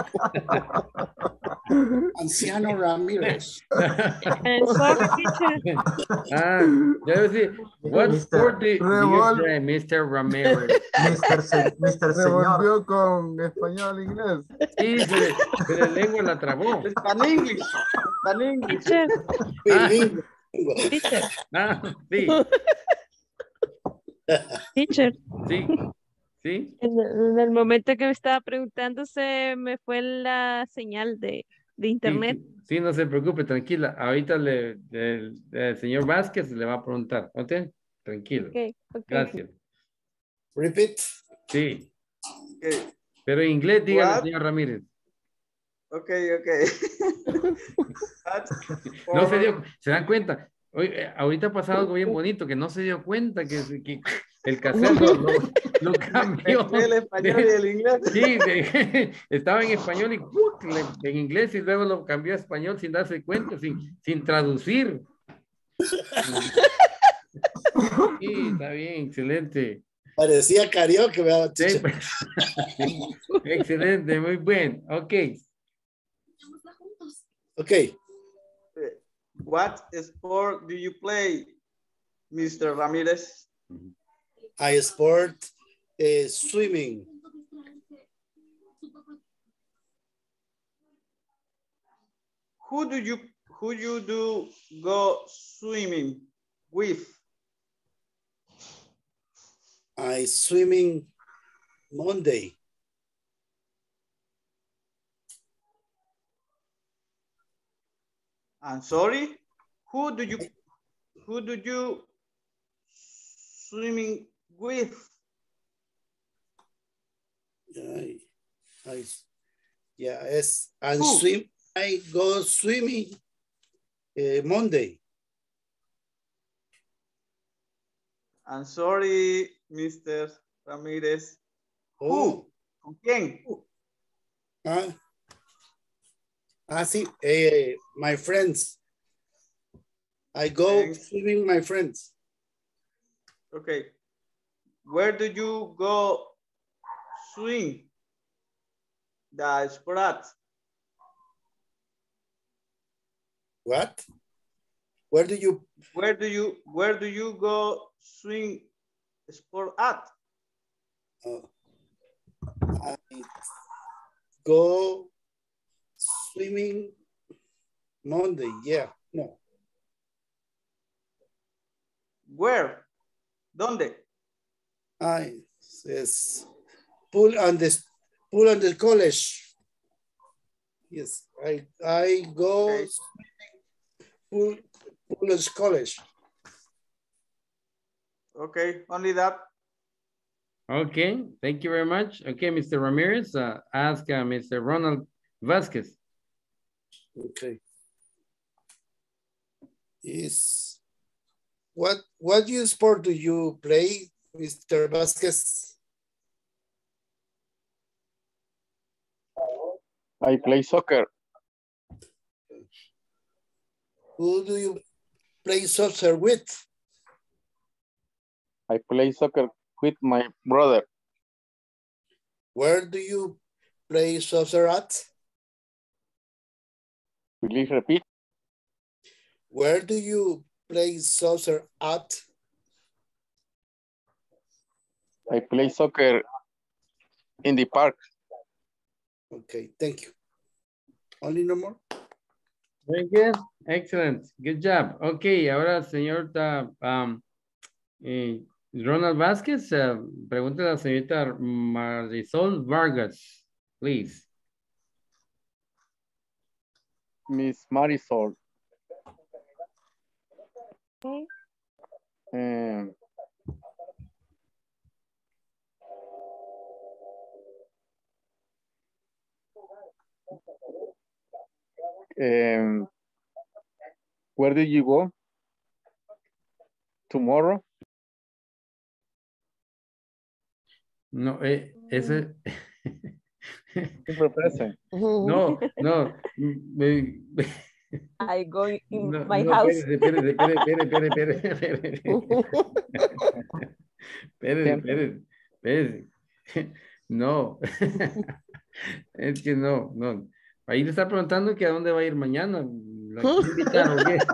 [SPEAKER 11] Anciano Ramírez.
[SPEAKER 6] And sorry, teacher.
[SPEAKER 1] Ah, ya decir, what
[SPEAKER 2] mister
[SPEAKER 1] sport do, do you
[SPEAKER 10] Revol-
[SPEAKER 1] play, mister Ramírez?
[SPEAKER 2] mister Se- mister
[SPEAKER 10] Se
[SPEAKER 2] Señor.
[SPEAKER 10] volvió con español inglés.
[SPEAKER 1] Sí, se le, se le lengua la trabó.
[SPEAKER 9] Span English. Span English.
[SPEAKER 6] Teacher,
[SPEAKER 1] Ah,
[SPEAKER 11] Bilingüe.
[SPEAKER 6] teacher,
[SPEAKER 1] ah, sí,
[SPEAKER 6] teacher.
[SPEAKER 1] sí, sí.
[SPEAKER 6] En el, en el momento que me estaba preguntando se me fue la señal de, de
[SPEAKER 1] Sí,
[SPEAKER 6] internet.
[SPEAKER 1] sí, sí, no se preocupe, tranquila. Ahorita le, el, el señor Vázquez le va a preguntar, ¿ok? Tranquilo.
[SPEAKER 6] Okay, okay.
[SPEAKER 1] Gracias.
[SPEAKER 11] Repeat.
[SPEAKER 1] Sí,
[SPEAKER 9] Okay.
[SPEAKER 1] pero en inglés dígale,
[SPEAKER 9] What?
[SPEAKER 1] señor Ramírez.
[SPEAKER 9] Okay, okay. What
[SPEAKER 1] No se
[SPEAKER 9] sport-
[SPEAKER 1] dio, se dan cuenta. Hoy, eh, ahorita ha pasado algo bien bonito, que no se dio cuenta que, que el cassette lo, lo, lo cambió.
[SPEAKER 9] Mezclé el español y el inglés.
[SPEAKER 1] Sí, de- estaba en español y ¡puc! Le- en inglés y luego lo cambió a español sin darse cuenta, sin, sin traducir. Sí, está bien, excelente.
[SPEAKER 11] Parecía karaoke, ¿verdad,
[SPEAKER 1] Sí,
[SPEAKER 11] teacher?
[SPEAKER 1] pues, excelente, muy bien. Ok.
[SPEAKER 11] Okay.
[SPEAKER 9] What sport do you play, mister Ramírez?
[SPEAKER 11] I sport uh, swimming.
[SPEAKER 9] Who do you who you do go swimming with?
[SPEAKER 11] I swimming Monday.
[SPEAKER 9] I'm sorry. Who do you who do you swimming with?
[SPEAKER 11] I, I, yeah, yes. And
[SPEAKER 9] Who?
[SPEAKER 11] swim. I go swimming uh, Monday.
[SPEAKER 9] I'm sorry, mister Ramírez.
[SPEAKER 11] Oh,
[SPEAKER 9] Who? ¿Con quién?
[SPEAKER 11] ah, ah, sí, eh, my friends. I go
[SPEAKER 9] Thanks.
[SPEAKER 11] swimming my friends.
[SPEAKER 9] Okay. Where do you go swim? The sport.
[SPEAKER 11] What? Where do you?
[SPEAKER 9] Where do you where do you go swim sport at?
[SPEAKER 11] Uh, I go swimming Monday. Yeah, no.
[SPEAKER 9] Where? ¿Dónde?
[SPEAKER 11] I yes, pool and the pool and the college. Yes, I I go
[SPEAKER 9] Okay.
[SPEAKER 11] pool pool and college.
[SPEAKER 9] Okay, only that.
[SPEAKER 1] Okay, thank you very much. Okay, mister Ramirez, uh, ask uh, mister Ronald Vasquez.
[SPEAKER 11] Okay. Yes. What what you sport do you play, mister Vasquez?
[SPEAKER 12] I play soccer.
[SPEAKER 11] Who do you play soccer with?
[SPEAKER 12] I play soccer with my brother.
[SPEAKER 11] Where do you play soccer at?
[SPEAKER 12] Please repeat.
[SPEAKER 11] Where do you play soccer at?
[SPEAKER 12] I play soccer in the park.
[SPEAKER 11] Okay, thank you. Only no more?
[SPEAKER 1] Very good, excellent, good job. Okay, ahora señor uh, um, eh, Ronald Vasquez, uh, pregunta a la señorita Marisol Vargas, please.
[SPEAKER 12] Miss Marisol.
[SPEAKER 6] Okay.
[SPEAKER 12] Um, um, where did you go tomorrow.
[SPEAKER 1] No, eh, ese...
[SPEAKER 12] Simple present.
[SPEAKER 1] No, no. Me, me,
[SPEAKER 6] I go in
[SPEAKER 1] no,
[SPEAKER 6] my
[SPEAKER 1] no,
[SPEAKER 6] house.
[SPEAKER 1] espérese, espérese, espérese, espérese, espérese, espérese, espérese, espérese. No, es que no, no. Ahí le está preguntando que a dónde va a ir mañana. ¿La quiere invitar o qué?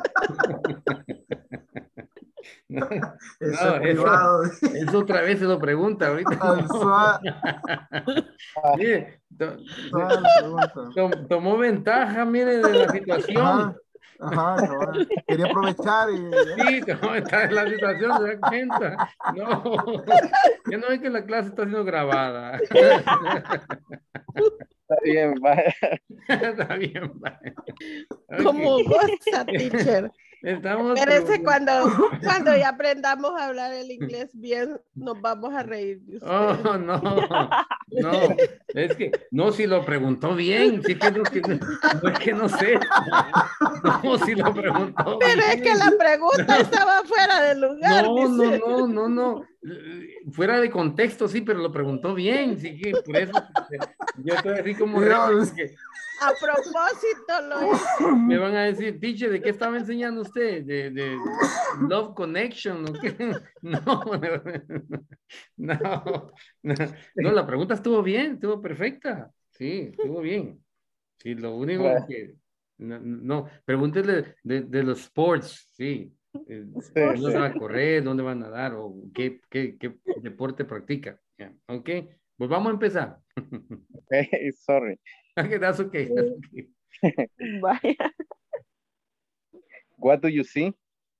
[SPEAKER 1] No,
[SPEAKER 2] Eso
[SPEAKER 1] no,
[SPEAKER 2] es privado.
[SPEAKER 1] eso, eso otra vez se lo pregunta ahorita.
[SPEAKER 10] Al suave.
[SPEAKER 1] Mire, to-
[SPEAKER 10] Suave la pregunta.
[SPEAKER 1] to- tomó ventaja, mire, de la situación.
[SPEAKER 10] Ajá, ajá, cabal. Quería aprovechar y...
[SPEAKER 1] Sí, tomó ventaja de la situación, se da cuenta. No, yo no ve que la clase está siendo grabada.
[SPEAKER 12] Está bien, vaya.
[SPEAKER 1] Está bien, vaya.
[SPEAKER 3] Como
[SPEAKER 1] Ok.
[SPEAKER 3] goza, teacher.
[SPEAKER 1] Estamos
[SPEAKER 3] Espérese,
[SPEAKER 1] preguntando-
[SPEAKER 3] cuando, cuando ya aprendamos a hablar el inglés bien, nos vamos a reír de usted.
[SPEAKER 1] Oh, no, no, es que, no, si lo preguntó bien, sí que no, que no, no es que no sé, no, si lo preguntó
[SPEAKER 3] Pero es
[SPEAKER 1] bien.
[SPEAKER 3] que la pregunta estaba fuera de lugar.
[SPEAKER 1] No, no,
[SPEAKER 3] dice.
[SPEAKER 1] no, no, no, fuera de contexto, sí, pero lo preguntó bien, sí que por eso yo estoy así como,
[SPEAKER 10] Dios.
[SPEAKER 1] que
[SPEAKER 3] A propósito lo hizo.
[SPEAKER 1] me van a decir, teacher, ¿de qué estaba enseñando usted? ¿De, de Love Connection? ¿O qué? No, no, no, no, la pregunta estuvo bien, estuvo perfecta, sí, estuvo bien. Sí, lo único
[SPEAKER 12] Bueno.
[SPEAKER 1] que, no, no, pregúntele de, de los sports, sí. Eh,
[SPEAKER 12] Sí,
[SPEAKER 1] ¿Dónde
[SPEAKER 12] sí.
[SPEAKER 1] va a correr? ¿Dónde va a nadar? ¿O qué, qué, qué deporte practica? Yeah, ok, pues vamos a empezar.
[SPEAKER 12] Okay, sorry.
[SPEAKER 1] Okay, that's okay. That's okay.
[SPEAKER 6] Vaya.
[SPEAKER 12] What do you see?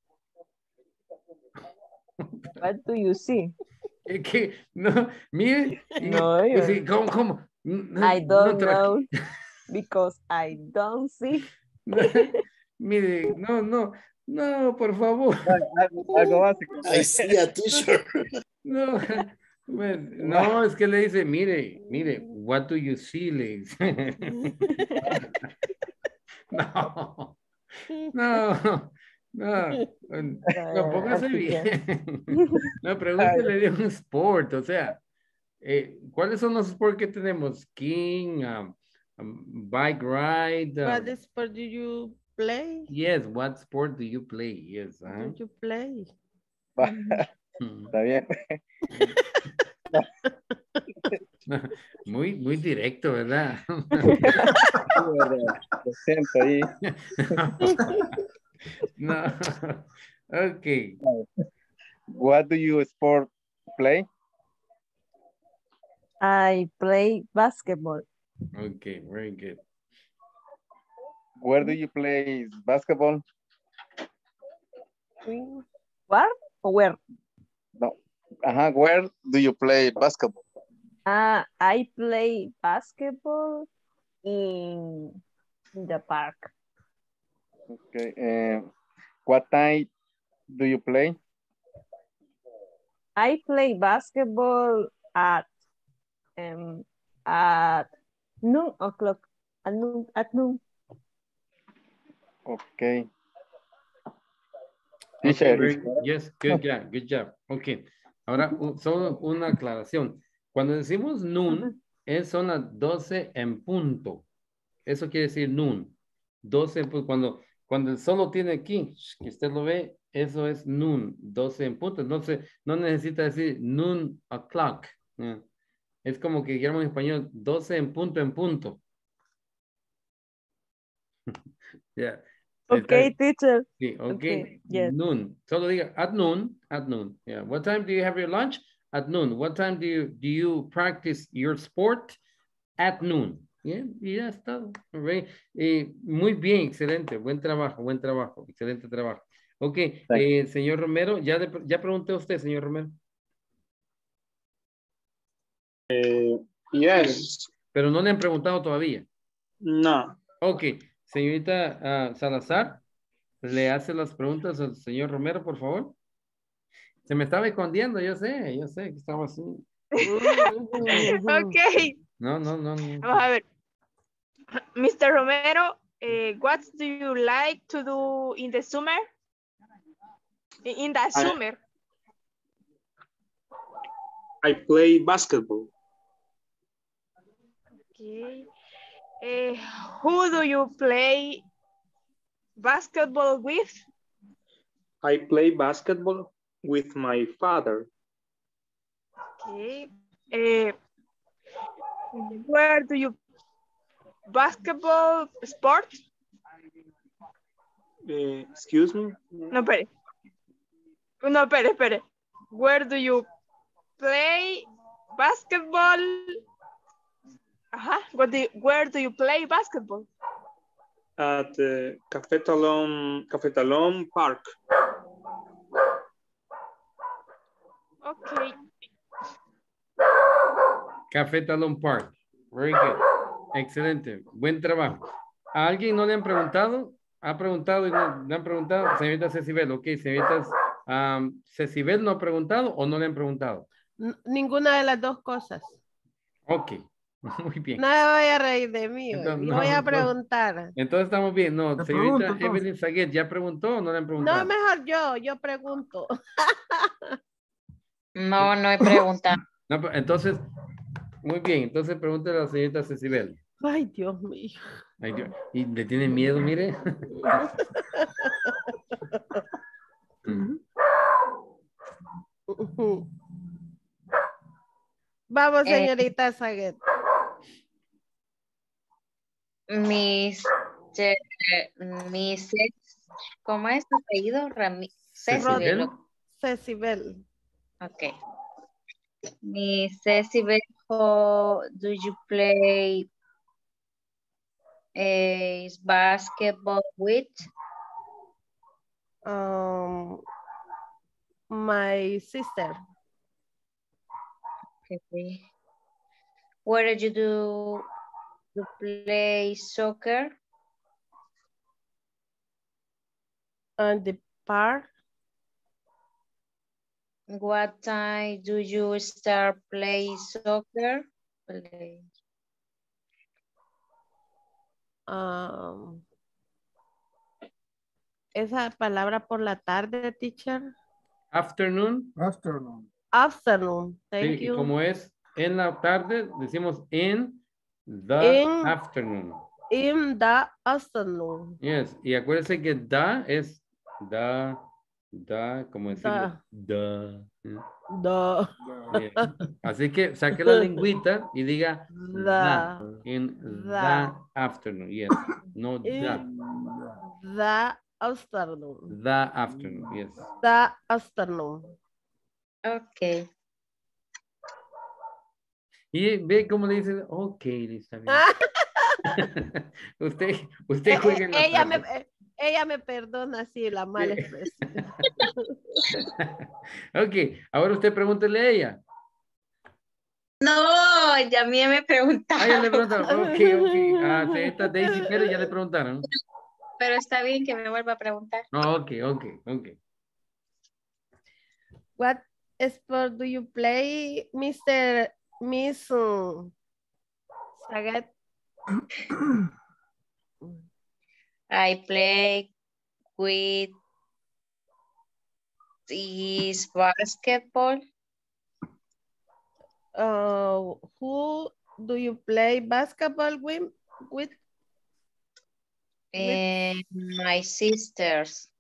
[SPEAKER 6] What do you see?
[SPEAKER 1] Es que, no, mire, y-
[SPEAKER 6] No,
[SPEAKER 1] pues
[SPEAKER 6] yo-
[SPEAKER 1] sí, ¿cómo, cómo? No,
[SPEAKER 6] I
[SPEAKER 1] no
[SPEAKER 6] don't
[SPEAKER 1] tra-
[SPEAKER 6] know because I don't see.
[SPEAKER 1] Mire, no, no, no, por favor.
[SPEAKER 12] Algo, algo básico.
[SPEAKER 11] I see a teacher.
[SPEAKER 1] No, bueno, no, es que le dice, mire, mire, what do you see, le dice. No, no, no, no, póngase bien. No, pregúntele de un sport, o sea, eh, ¿cuáles son los sports que tenemos? Skiing, um, um, bike ride. um,
[SPEAKER 3] What sport do you play?
[SPEAKER 1] yes, what sport do you play? Yes.
[SPEAKER 3] Do
[SPEAKER 1] ajá.
[SPEAKER 3] you play?
[SPEAKER 12] Va,
[SPEAKER 1] Mm.
[SPEAKER 12] Está bien.
[SPEAKER 1] Muy, muy directo, ¿verdad?
[SPEAKER 12] Sí, verdad. Lo siento ahí.
[SPEAKER 1] No. Ok.
[SPEAKER 12] What do you sport play?
[SPEAKER 6] I play basketball.
[SPEAKER 1] Okay, very good.
[SPEAKER 12] Where do you play basketball?
[SPEAKER 6] Where or where?
[SPEAKER 12] No. Ajá, where do you play basketball?
[SPEAKER 6] Uh, I play basketball in the park.
[SPEAKER 12] Okay. eh, what time do you play?
[SPEAKER 6] I play basketball at um at noon o'clock. At noon. At noon.
[SPEAKER 12] Okay.
[SPEAKER 1] Okay,
[SPEAKER 12] Teacher,
[SPEAKER 1] very
[SPEAKER 12] is-
[SPEAKER 1] good. Yes, good job, good job. Ok, ahora u- solo una aclaración. Cuando decimos noon, es son las doce en punto. Eso quiere decir noon. doce en punto. Cuando, cuando el sol lo tiene aquí, que usted lo ve, eso es noon, doce en punto. Entonces, no necesita decir noon o'clock. ¿no? Es como que dijéramos en español, doce en punto en punto. Yeah.
[SPEAKER 6] Okay, teacher.
[SPEAKER 1] Sí, okay.
[SPEAKER 6] Okay, yes.
[SPEAKER 1] Noon. Solo diga at noon, at noon. Yeah. What time do you have your lunch? At noon. What time do you do you practice your sport? At noon. Yeah, y ya está. Right. Eh, muy bien, excelente. Buen trabajo, buen trabajo. Excelente trabajo. Ok, eh, señor Romero, ya, le- ya pregunté a usted, señor Romero.
[SPEAKER 9] Yes.
[SPEAKER 1] Pero no le han preguntado todavía.
[SPEAKER 9] No.
[SPEAKER 1] Ok, señorita ah, Salazar, le hace las preguntas al señor Romero, por favor. Se me estaba escondiendo, yo sé, yo sé que estaba así.
[SPEAKER 13] Ok,
[SPEAKER 1] No, no, no, no.
[SPEAKER 13] vamos a ver. mister Romero, eh, what do you like to do in the summer? In the
[SPEAKER 5] I-
[SPEAKER 13] summer.
[SPEAKER 5] I play basketball.
[SPEAKER 13] Okay. Eh, who do you play basketball with?
[SPEAKER 5] I play basketball with my father.
[SPEAKER 13] Okay. Eh, where do you basketball sport?
[SPEAKER 5] Eh, excuse me?
[SPEAKER 13] No, espere. No, espere, espere. Where do you play basketball? Ajá. What do you- where do you play basketball?
[SPEAKER 5] At uh, Café Talon, Café Talon Park.
[SPEAKER 13] Okay.
[SPEAKER 1] Café Talon Park. Very good. Excelente. Buen trabajo. ¿A alguien no le han preguntado? ¿Ha preguntado y no le han preguntado? Señorita Cecibel, ok. Señorita um, Cecibel no ha preguntado o no le han preguntado.
[SPEAKER 3] N- Ninguna de las dos cosas.
[SPEAKER 1] Ok. Muy bien.
[SPEAKER 3] No me voy a reír de mí hoy.
[SPEAKER 1] Entonces,
[SPEAKER 3] Yo
[SPEAKER 1] no,
[SPEAKER 3] voy a
[SPEAKER 1] no.
[SPEAKER 3] preguntar.
[SPEAKER 1] Entonces estamos bien. No,
[SPEAKER 10] Te
[SPEAKER 1] señorita
[SPEAKER 10] pregunto, entonces.
[SPEAKER 1] Evelyn Saguet, ¿ya preguntó o no le han preguntado?
[SPEAKER 3] No, mejor yo, yo pregunto.
[SPEAKER 4] No, no he preguntado.
[SPEAKER 1] No, pero entonces, muy bien. Entonces pregúntale a la señorita Cecibel.
[SPEAKER 3] Ay, Dios mío.
[SPEAKER 1] Ay, Dios. Y le tiene miedo, mire.
[SPEAKER 3] Vamos,
[SPEAKER 4] Eh,
[SPEAKER 3] señorita Saguet.
[SPEAKER 4] Mis, eh, mis ex, ¿cómo es tu apellido? Rami, Cecibel.
[SPEAKER 1] Cecibel.
[SPEAKER 3] Cecibel.
[SPEAKER 4] Ok. Mi Cecibel, how do you play eh, basketball with?
[SPEAKER 3] Um, my sister.
[SPEAKER 4] Okay. Where did you do you play soccer?
[SPEAKER 3] On the park.
[SPEAKER 4] What time do you start play soccer? Play.
[SPEAKER 3] Um, esa palabra por la tarde, teacher.
[SPEAKER 1] Afternoon.
[SPEAKER 10] Afternoon.
[SPEAKER 3] Afternoon. Thank
[SPEAKER 1] Sí, y
[SPEAKER 3] you.
[SPEAKER 1] como es en la tarde, decimos in the
[SPEAKER 3] In-
[SPEAKER 1] afternoon.
[SPEAKER 3] In the afternoon.
[SPEAKER 1] Yes, y acuérdense que da es da, da, como decirlo, da.
[SPEAKER 3] The.
[SPEAKER 1] Yeah. Así que saque la lengüita y diga da,
[SPEAKER 3] The.
[SPEAKER 1] in
[SPEAKER 3] The.
[SPEAKER 1] the afternoon, yes, no da,
[SPEAKER 3] In the afternoon.
[SPEAKER 1] the afternoon, yes.
[SPEAKER 3] The afternoon.
[SPEAKER 4] Okay.
[SPEAKER 1] Y ve cómo le dice, ok, está bien. usted, usted juega en la
[SPEAKER 3] ella, me,
[SPEAKER 1] tarde.
[SPEAKER 3] ella me perdona si la mala expresión.
[SPEAKER 1] Ok, ahora usted pregúntele a ella.
[SPEAKER 4] No, ya a mí me
[SPEAKER 1] Ah, ya
[SPEAKER 4] preguntaron.
[SPEAKER 1] le preguntaron, ok, ok. A señorita Daisy Pérez ya le preguntaron.
[SPEAKER 4] Pero está bien que me vuelva a preguntar.
[SPEAKER 1] No, ok, ok, ok.
[SPEAKER 3] What sport do you play, Mister Miss um, Saget?
[SPEAKER 4] I play with this basketball.
[SPEAKER 3] Uh, who do you play basketball with? With
[SPEAKER 4] And my sisters.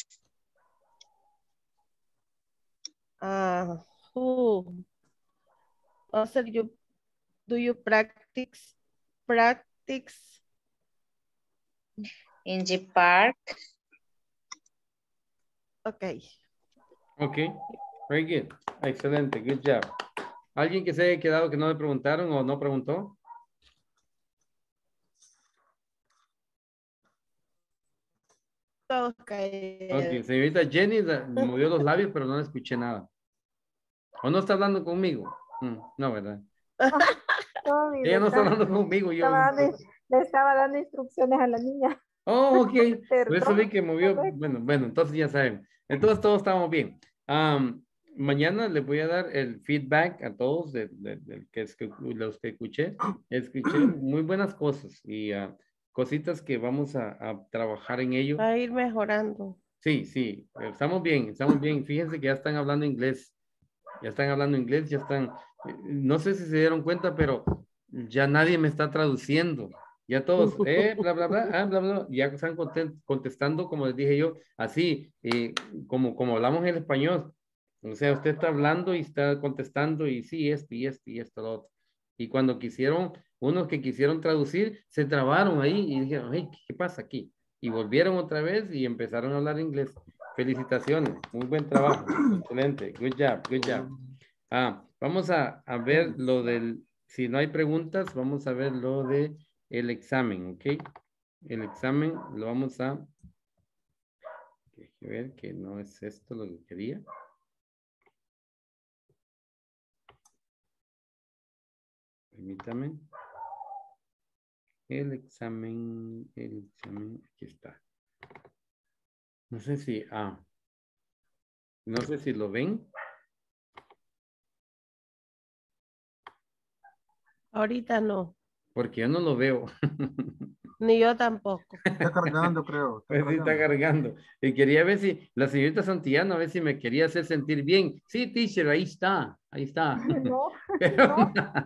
[SPEAKER 3] uh, who? Also, you do you practice practice?
[SPEAKER 4] In the park.
[SPEAKER 3] Okay.
[SPEAKER 1] Ok, very good. Excelente, good job. ¿Alguien que se haya quedado que no le preguntaron o no preguntó?
[SPEAKER 3] Okay.
[SPEAKER 1] Ok, señorita Jenny la- movió los labios, pero no le escuché nada. ¿O no está hablando conmigo? Mm, no, ¿verdad?
[SPEAKER 8] Sorry,
[SPEAKER 1] Ella no está
[SPEAKER 8] le
[SPEAKER 1] hablando conmigo. Yo...
[SPEAKER 8] estaba dando- le estaba dando instrucciones a la niña.
[SPEAKER 1] Oh, ok. Por eso vi
[SPEAKER 8] Perdón.
[SPEAKER 1] que movió. Bueno, bueno, entonces ya saben. Entonces todos estamos bien. Am, mañana les voy a dar el feedback a todos de, de- de que es que los que escuché. Escuché muy buenas cosas y ah, cositas que vamos a, a trabajar en ello.
[SPEAKER 3] Va a ir mejorando.
[SPEAKER 1] Sí, sí, estamos bien, estamos bien. Fíjense que ya están hablando inglés. Ya están hablando inglés, ya están... No sé si se dieron cuenta, pero ya nadie me está traduciendo. Ya todos, eh, bla, bla, bla, ah, bla, bla, ya están content- contestando, como les dije yo, así, eh, como, como hablamos en español. O sea, usted está hablando y está contestando y sí, esto y esto y esto, lo otro. Y cuando quisieron, unos que quisieron traducir, se trabaron ahí y dijeron, hey, ¿qué pasa aquí? Y volvieron otra vez y empezaron a hablar inglés. Felicitaciones, muy buen trabajo, excelente, good job, good job. Ah, vamos a, a ver lo del, si no hay preguntas, vamos a ver lo de el examen, ¿ok? El examen lo vamos a, déjeme ver que no es esto lo que quería. Permítame. El examen, el examen, aquí está. No sé si, ah, no sé si lo ven.
[SPEAKER 3] Ahorita no,
[SPEAKER 1] Porque yo no lo veo.
[SPEAKER 3] ni yo tampoco.
[SPEAKER 10] Está cargando, creo. Está
[SPEAKER 1] Pues sí, está cargando. Y quería ver si la señorita Santillana, a ver si me quería hacer sentir bien. Sí, teacher, ahí está, ahí está.
[SPEAKER 8] No,
[SPEAKER 1] Pero,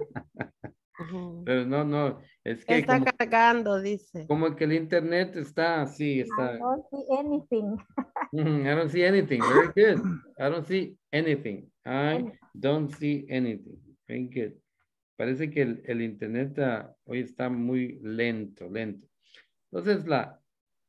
[SPEAKER 3] Ujú.
[SPEAKER 1] pero no, no, es que
[SPEAKER 3] Está
[SPEAKER 1] como,
[SPEAKER 3] cargando, dice.
[SPEAKER 1] como que el internet está así,
[SPEAKER 8] I
[SPEAKER 1] está.
[SPEAKER 8] don't see anything.
[SPEAKER 1] Mhm, I don't see anything. Very good. I don't see anything. I don't see anything. Very good. Parece que el, el internet ah, hoy está muy lento, lento. Entonces, la,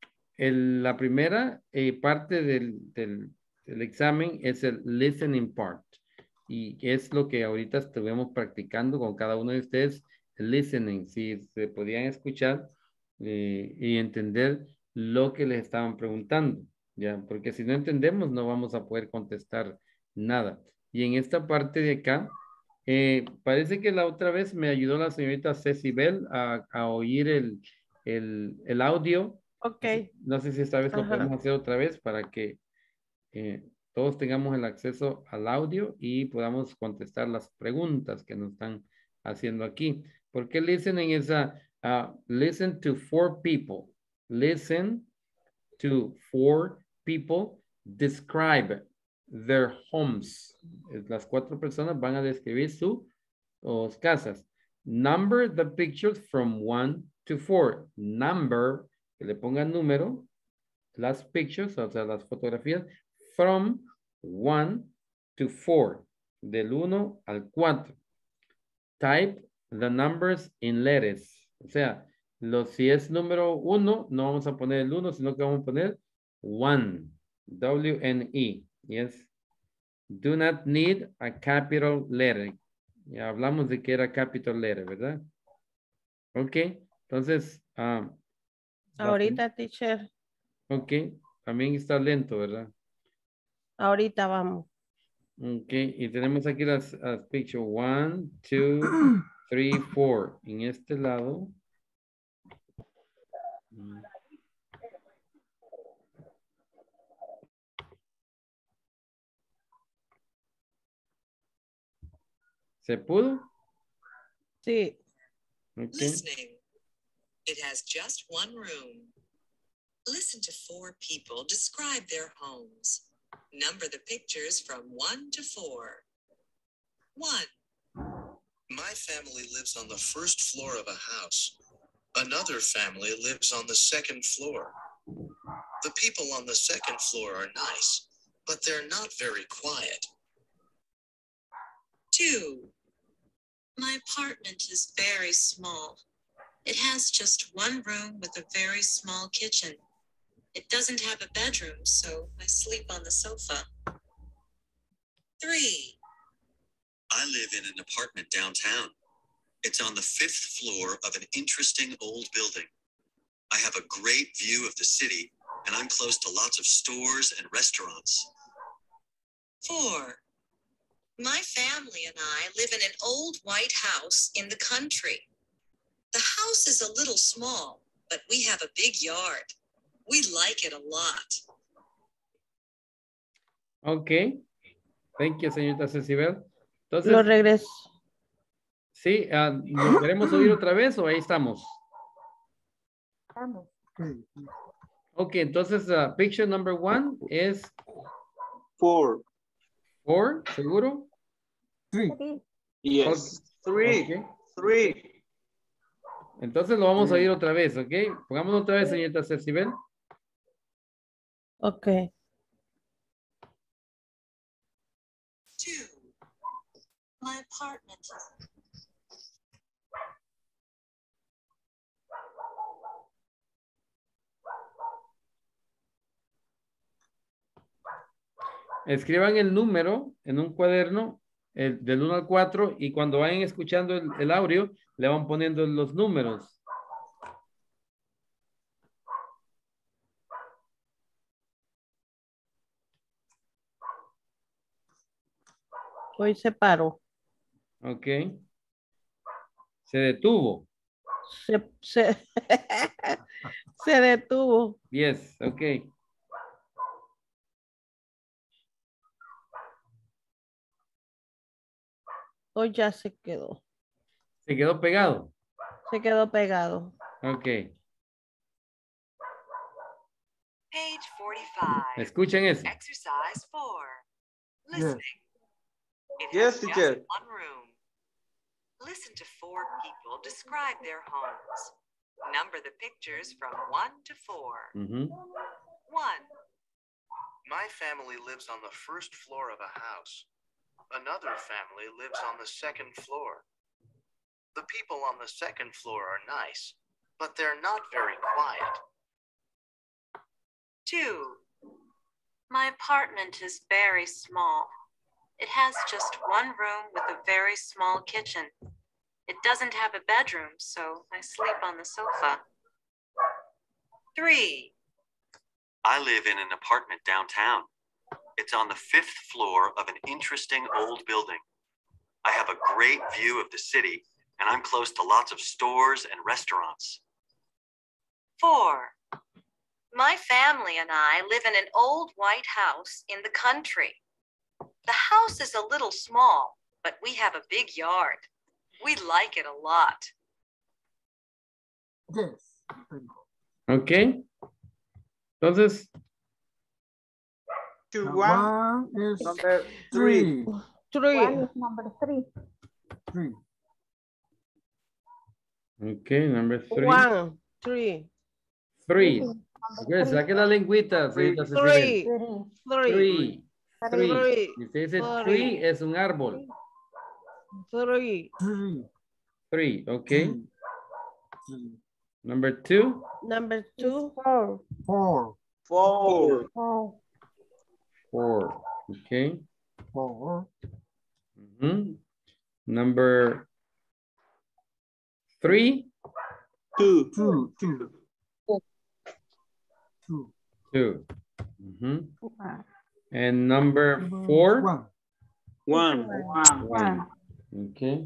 [SPEAKER 1] el- la primera eh, parte del, del- del examen es el listening part. Y es lo que ahorita estuvimos practicando con cada uno de ustedes, el listening, si se podían escuchar eh, y entender lo que les estaban preguntando, ¿ya? Porque si no entendemos, no vamos a poder contestar nada. Y en esta parte de acá, eh, parece que la otra vez me ayudó la señorita Ceci Bell a, a oír el, el, el audio.
[SPEAKER 3] Ok.
[SPEAKER 1] No sé si esta vez lo
[SPEAKER 3] Ajá.
[SPEAKER 1] podemos hacer otra vez para que eh, todos tengamos el acceso al audio y podamos contestar las preguntas que nos están haciendo aquí. ¿Por qué listening is a, uh, listen to four people? Listen to four people describe their homes. Las cuatro personas van a describir sus sus casas. Number the pictures from one to four. Number, que le pongan número, las pictures, o sea, las fotografías, from one to four. Del uno al cuatro. Type the numbers in letters. O sea, los, si es número uno, no vamos a poner el uno, sino que vamos a poner one. W N E. Yes. Do not need a capital letter. Ya hablamos de que era capital letter, ¿verdad? Ok. Entonces, ah,
[SPEAKER 3] Ahorita, teacher.
[SPEAKER 1] ok. También está lento, ¿verdad?
[SPEAKER 3] Ahorita vamos.
[SPEAKER 1] Ok. Y tenemos aquí las, las pictures. One, two, three, four. En este lado. ¿Se pudo?
[SPEAKER 3] Sí.
[SPEAKER 1] Okay.
[SPEAKER 14] Listening. It has just one room. Listen to four people describe their homes. Number the pictures from one to four. One.
[SPEAKER 15] My family lives on the first floor of a house. Another family lives on the second floor. The people on the second floor are nice, but they're not very quiet.
[SPEAKER 14] Two. My apartment is very small. It has just one room with a very small kitchen. It doesn't have a bedroom, so I sleep on the sofa. Three.
[SPEAKER 15] I live in an apartment downtown. It's on the fifth floor of an interesting old building. I have a great view of the city, and I'm close to lots of stores and restaurants.
[SPEAKER 14] Four. My family and I live in an old white house in the country. The house is a little small, but we have a big yard. We like it a lot.
[SPEAKER 1] Ok. Thank you, señorita Cecibel. Entonces,
[SPEAKER 3] Lo regreso.
[SPEAKER 1] sí, uh, ¿lo queremos oír otra vez o ahí estamos?
[SPEAKER 8] Vamos.
[SPEAKER 1] Ok, entonces uh, picture number one es
[SPEAKER 5] Four.
[SPEAKER 1] four, ¿seguro?
[SPEAKER 10] Three.
[SPEAKER 5] Yes.
[SPEAKER 9] Three.
[SPEAKER 1] Ok.
[SPEAKER 9] Three.
[SPEAKER 1] Entonces lo vamos a ir otra vez, ¿ok? Pongámoslo otra vez, señorita Cecibel.
[SPEAKER 3] Ok.
[SPEAKER 14] Two. My apartment is
[SPEAKER 1] Escriban el número en un cuaderno el, del uno al cuatro y cuando vayan escuchando el, el audio le van poniendo los números.
[SPEAKER 3] Hoy se paró.
[SPEAKER 1] Ok. Se detuvo.
[SPEAKER 3] Se, se, se detuvo.
[SPEAKER 1] Yes, ok.
[SPEAKER 3] Hoy ya se quedó.
[SPEAKER 1] Se quedó pegado.
[SPEAKER 3] Se quedó pegado.
[SPEAKER 1] Ok.
[SPEAKER 14] page forty-five.
[SPEAKER 1] Escuchen eso.
[SPEAKER 14] Exercise four.
[SPEAKER 10] Yes.
[SPEAKER 14] Listening. It
[SPEAKER 9] Yes,
[SPEAKER 14] has just
[SPEAKER 9] teacher.
[SPEAKER 14] one room. Listen to four people describe their homes. Number the pictures from one to four.
[SPEAKER 1] Ujú.
[SPEAKER 14] One.
[SPEAKER 15] My family lives on the first floor of a house. Another family lives on the second floor. The people on the second floor are nice, but they're not very quiet.
[SPEAKER 14] Two. My apartment is very small. It has just one room with a very small kitchen. It doesn't have a bedroom, so I sleep on the sofa. Three.
[SPEAKER 15] I live in an apartment downtown. It's on the fifth floor of an interesting old building. I have a great view of the city, and I'm close to lots of stores and restaurants.
[SPEAKER 14] Four. My family and I live in an old white house in the country. The house is a little small, but we have a big yard. We like it a lot.
[SPEAKER 10] Yes.
[SPEAKER 1] Ok. Entonces,
[SPEAKER 9] Two,
[SPEAKER 10] Now
[SPEAKER 9] one.
[SPEAKER 10] one is
[SPEAKER 9] Number three.
[SPEAKER 10] three.
[SPEAKER 8] One
[SPEAKER 3] Three.
[SPEAKER 8] is number three.
[SPEAKER 10] Three.
[SPEAKER 1] ok, number three.
[SPEAKER 3] One. Three.
[SPEAKER 1] Three.
[SPEAKER 8] Number
[SPEAKER 1] Ok,
[SPEAKER 8] three.
[SPEAKER 1] saque la lengüita, señorita Cecibel.
[SPEAKER 3] Three.
[SPEAKER 8] Three.
[SPEAKER 3] Three.
[SPEAKER 1] Three. Three.
[SPEAKER 3] Three.
[SPEAKER 1] Si usted dice
[SPEAKER 3] Three.
[SPEAKER 1] tree, es un árbol.
[SPEAKER 3] Three.
[SPEAKER 10] Three.
[SPEAKER 1] Three, ok.
[SPEAKER 10] Three. Three.
[SPEAKER 1] Number two.
[SPEAKER 3] Number two.
[SPEAKER 8] Four.
[SPEAKER 10] Four.
[SPEAKER 9] Four.
[SPEAKER 8] Four.
[SPEAKER 1] Four. Ok.
[SPEAKER 10] Four.
[SPEAKER 1] Ujú. Number three.
[SPEAKER 5] Two.
[SPEAKER 10] Two. Two. Two.
[SPEAKER 1] Two. Ujú.
[SPEAKER 8] One.
[SPEAKER 1] And number four.
[SPEAKER 10] One.
[SPEAKER 5] One.
[SPEAKER 9] One.
[SPEAKER 8] One.
[SPEAKER 1] Okay.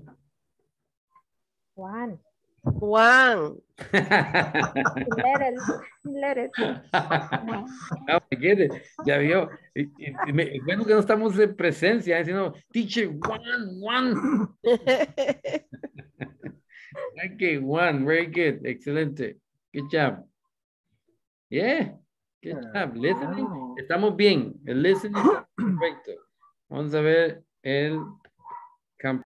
[SPEAKER 8] One.
[SPEAKER 3] One.
[SPEAKER 8] Let it. Let it.
[SPEAKER 1] No, get it. Ya vio. Y- y- y me- bueno que no estamos en presencia, ¿eh? Sino, teacher, one, one. Okay, one. Very good. Excelente. Good job. Yeah. Good job. Listening. Estamos bien. El listening. Perfecto. Vamos a ver el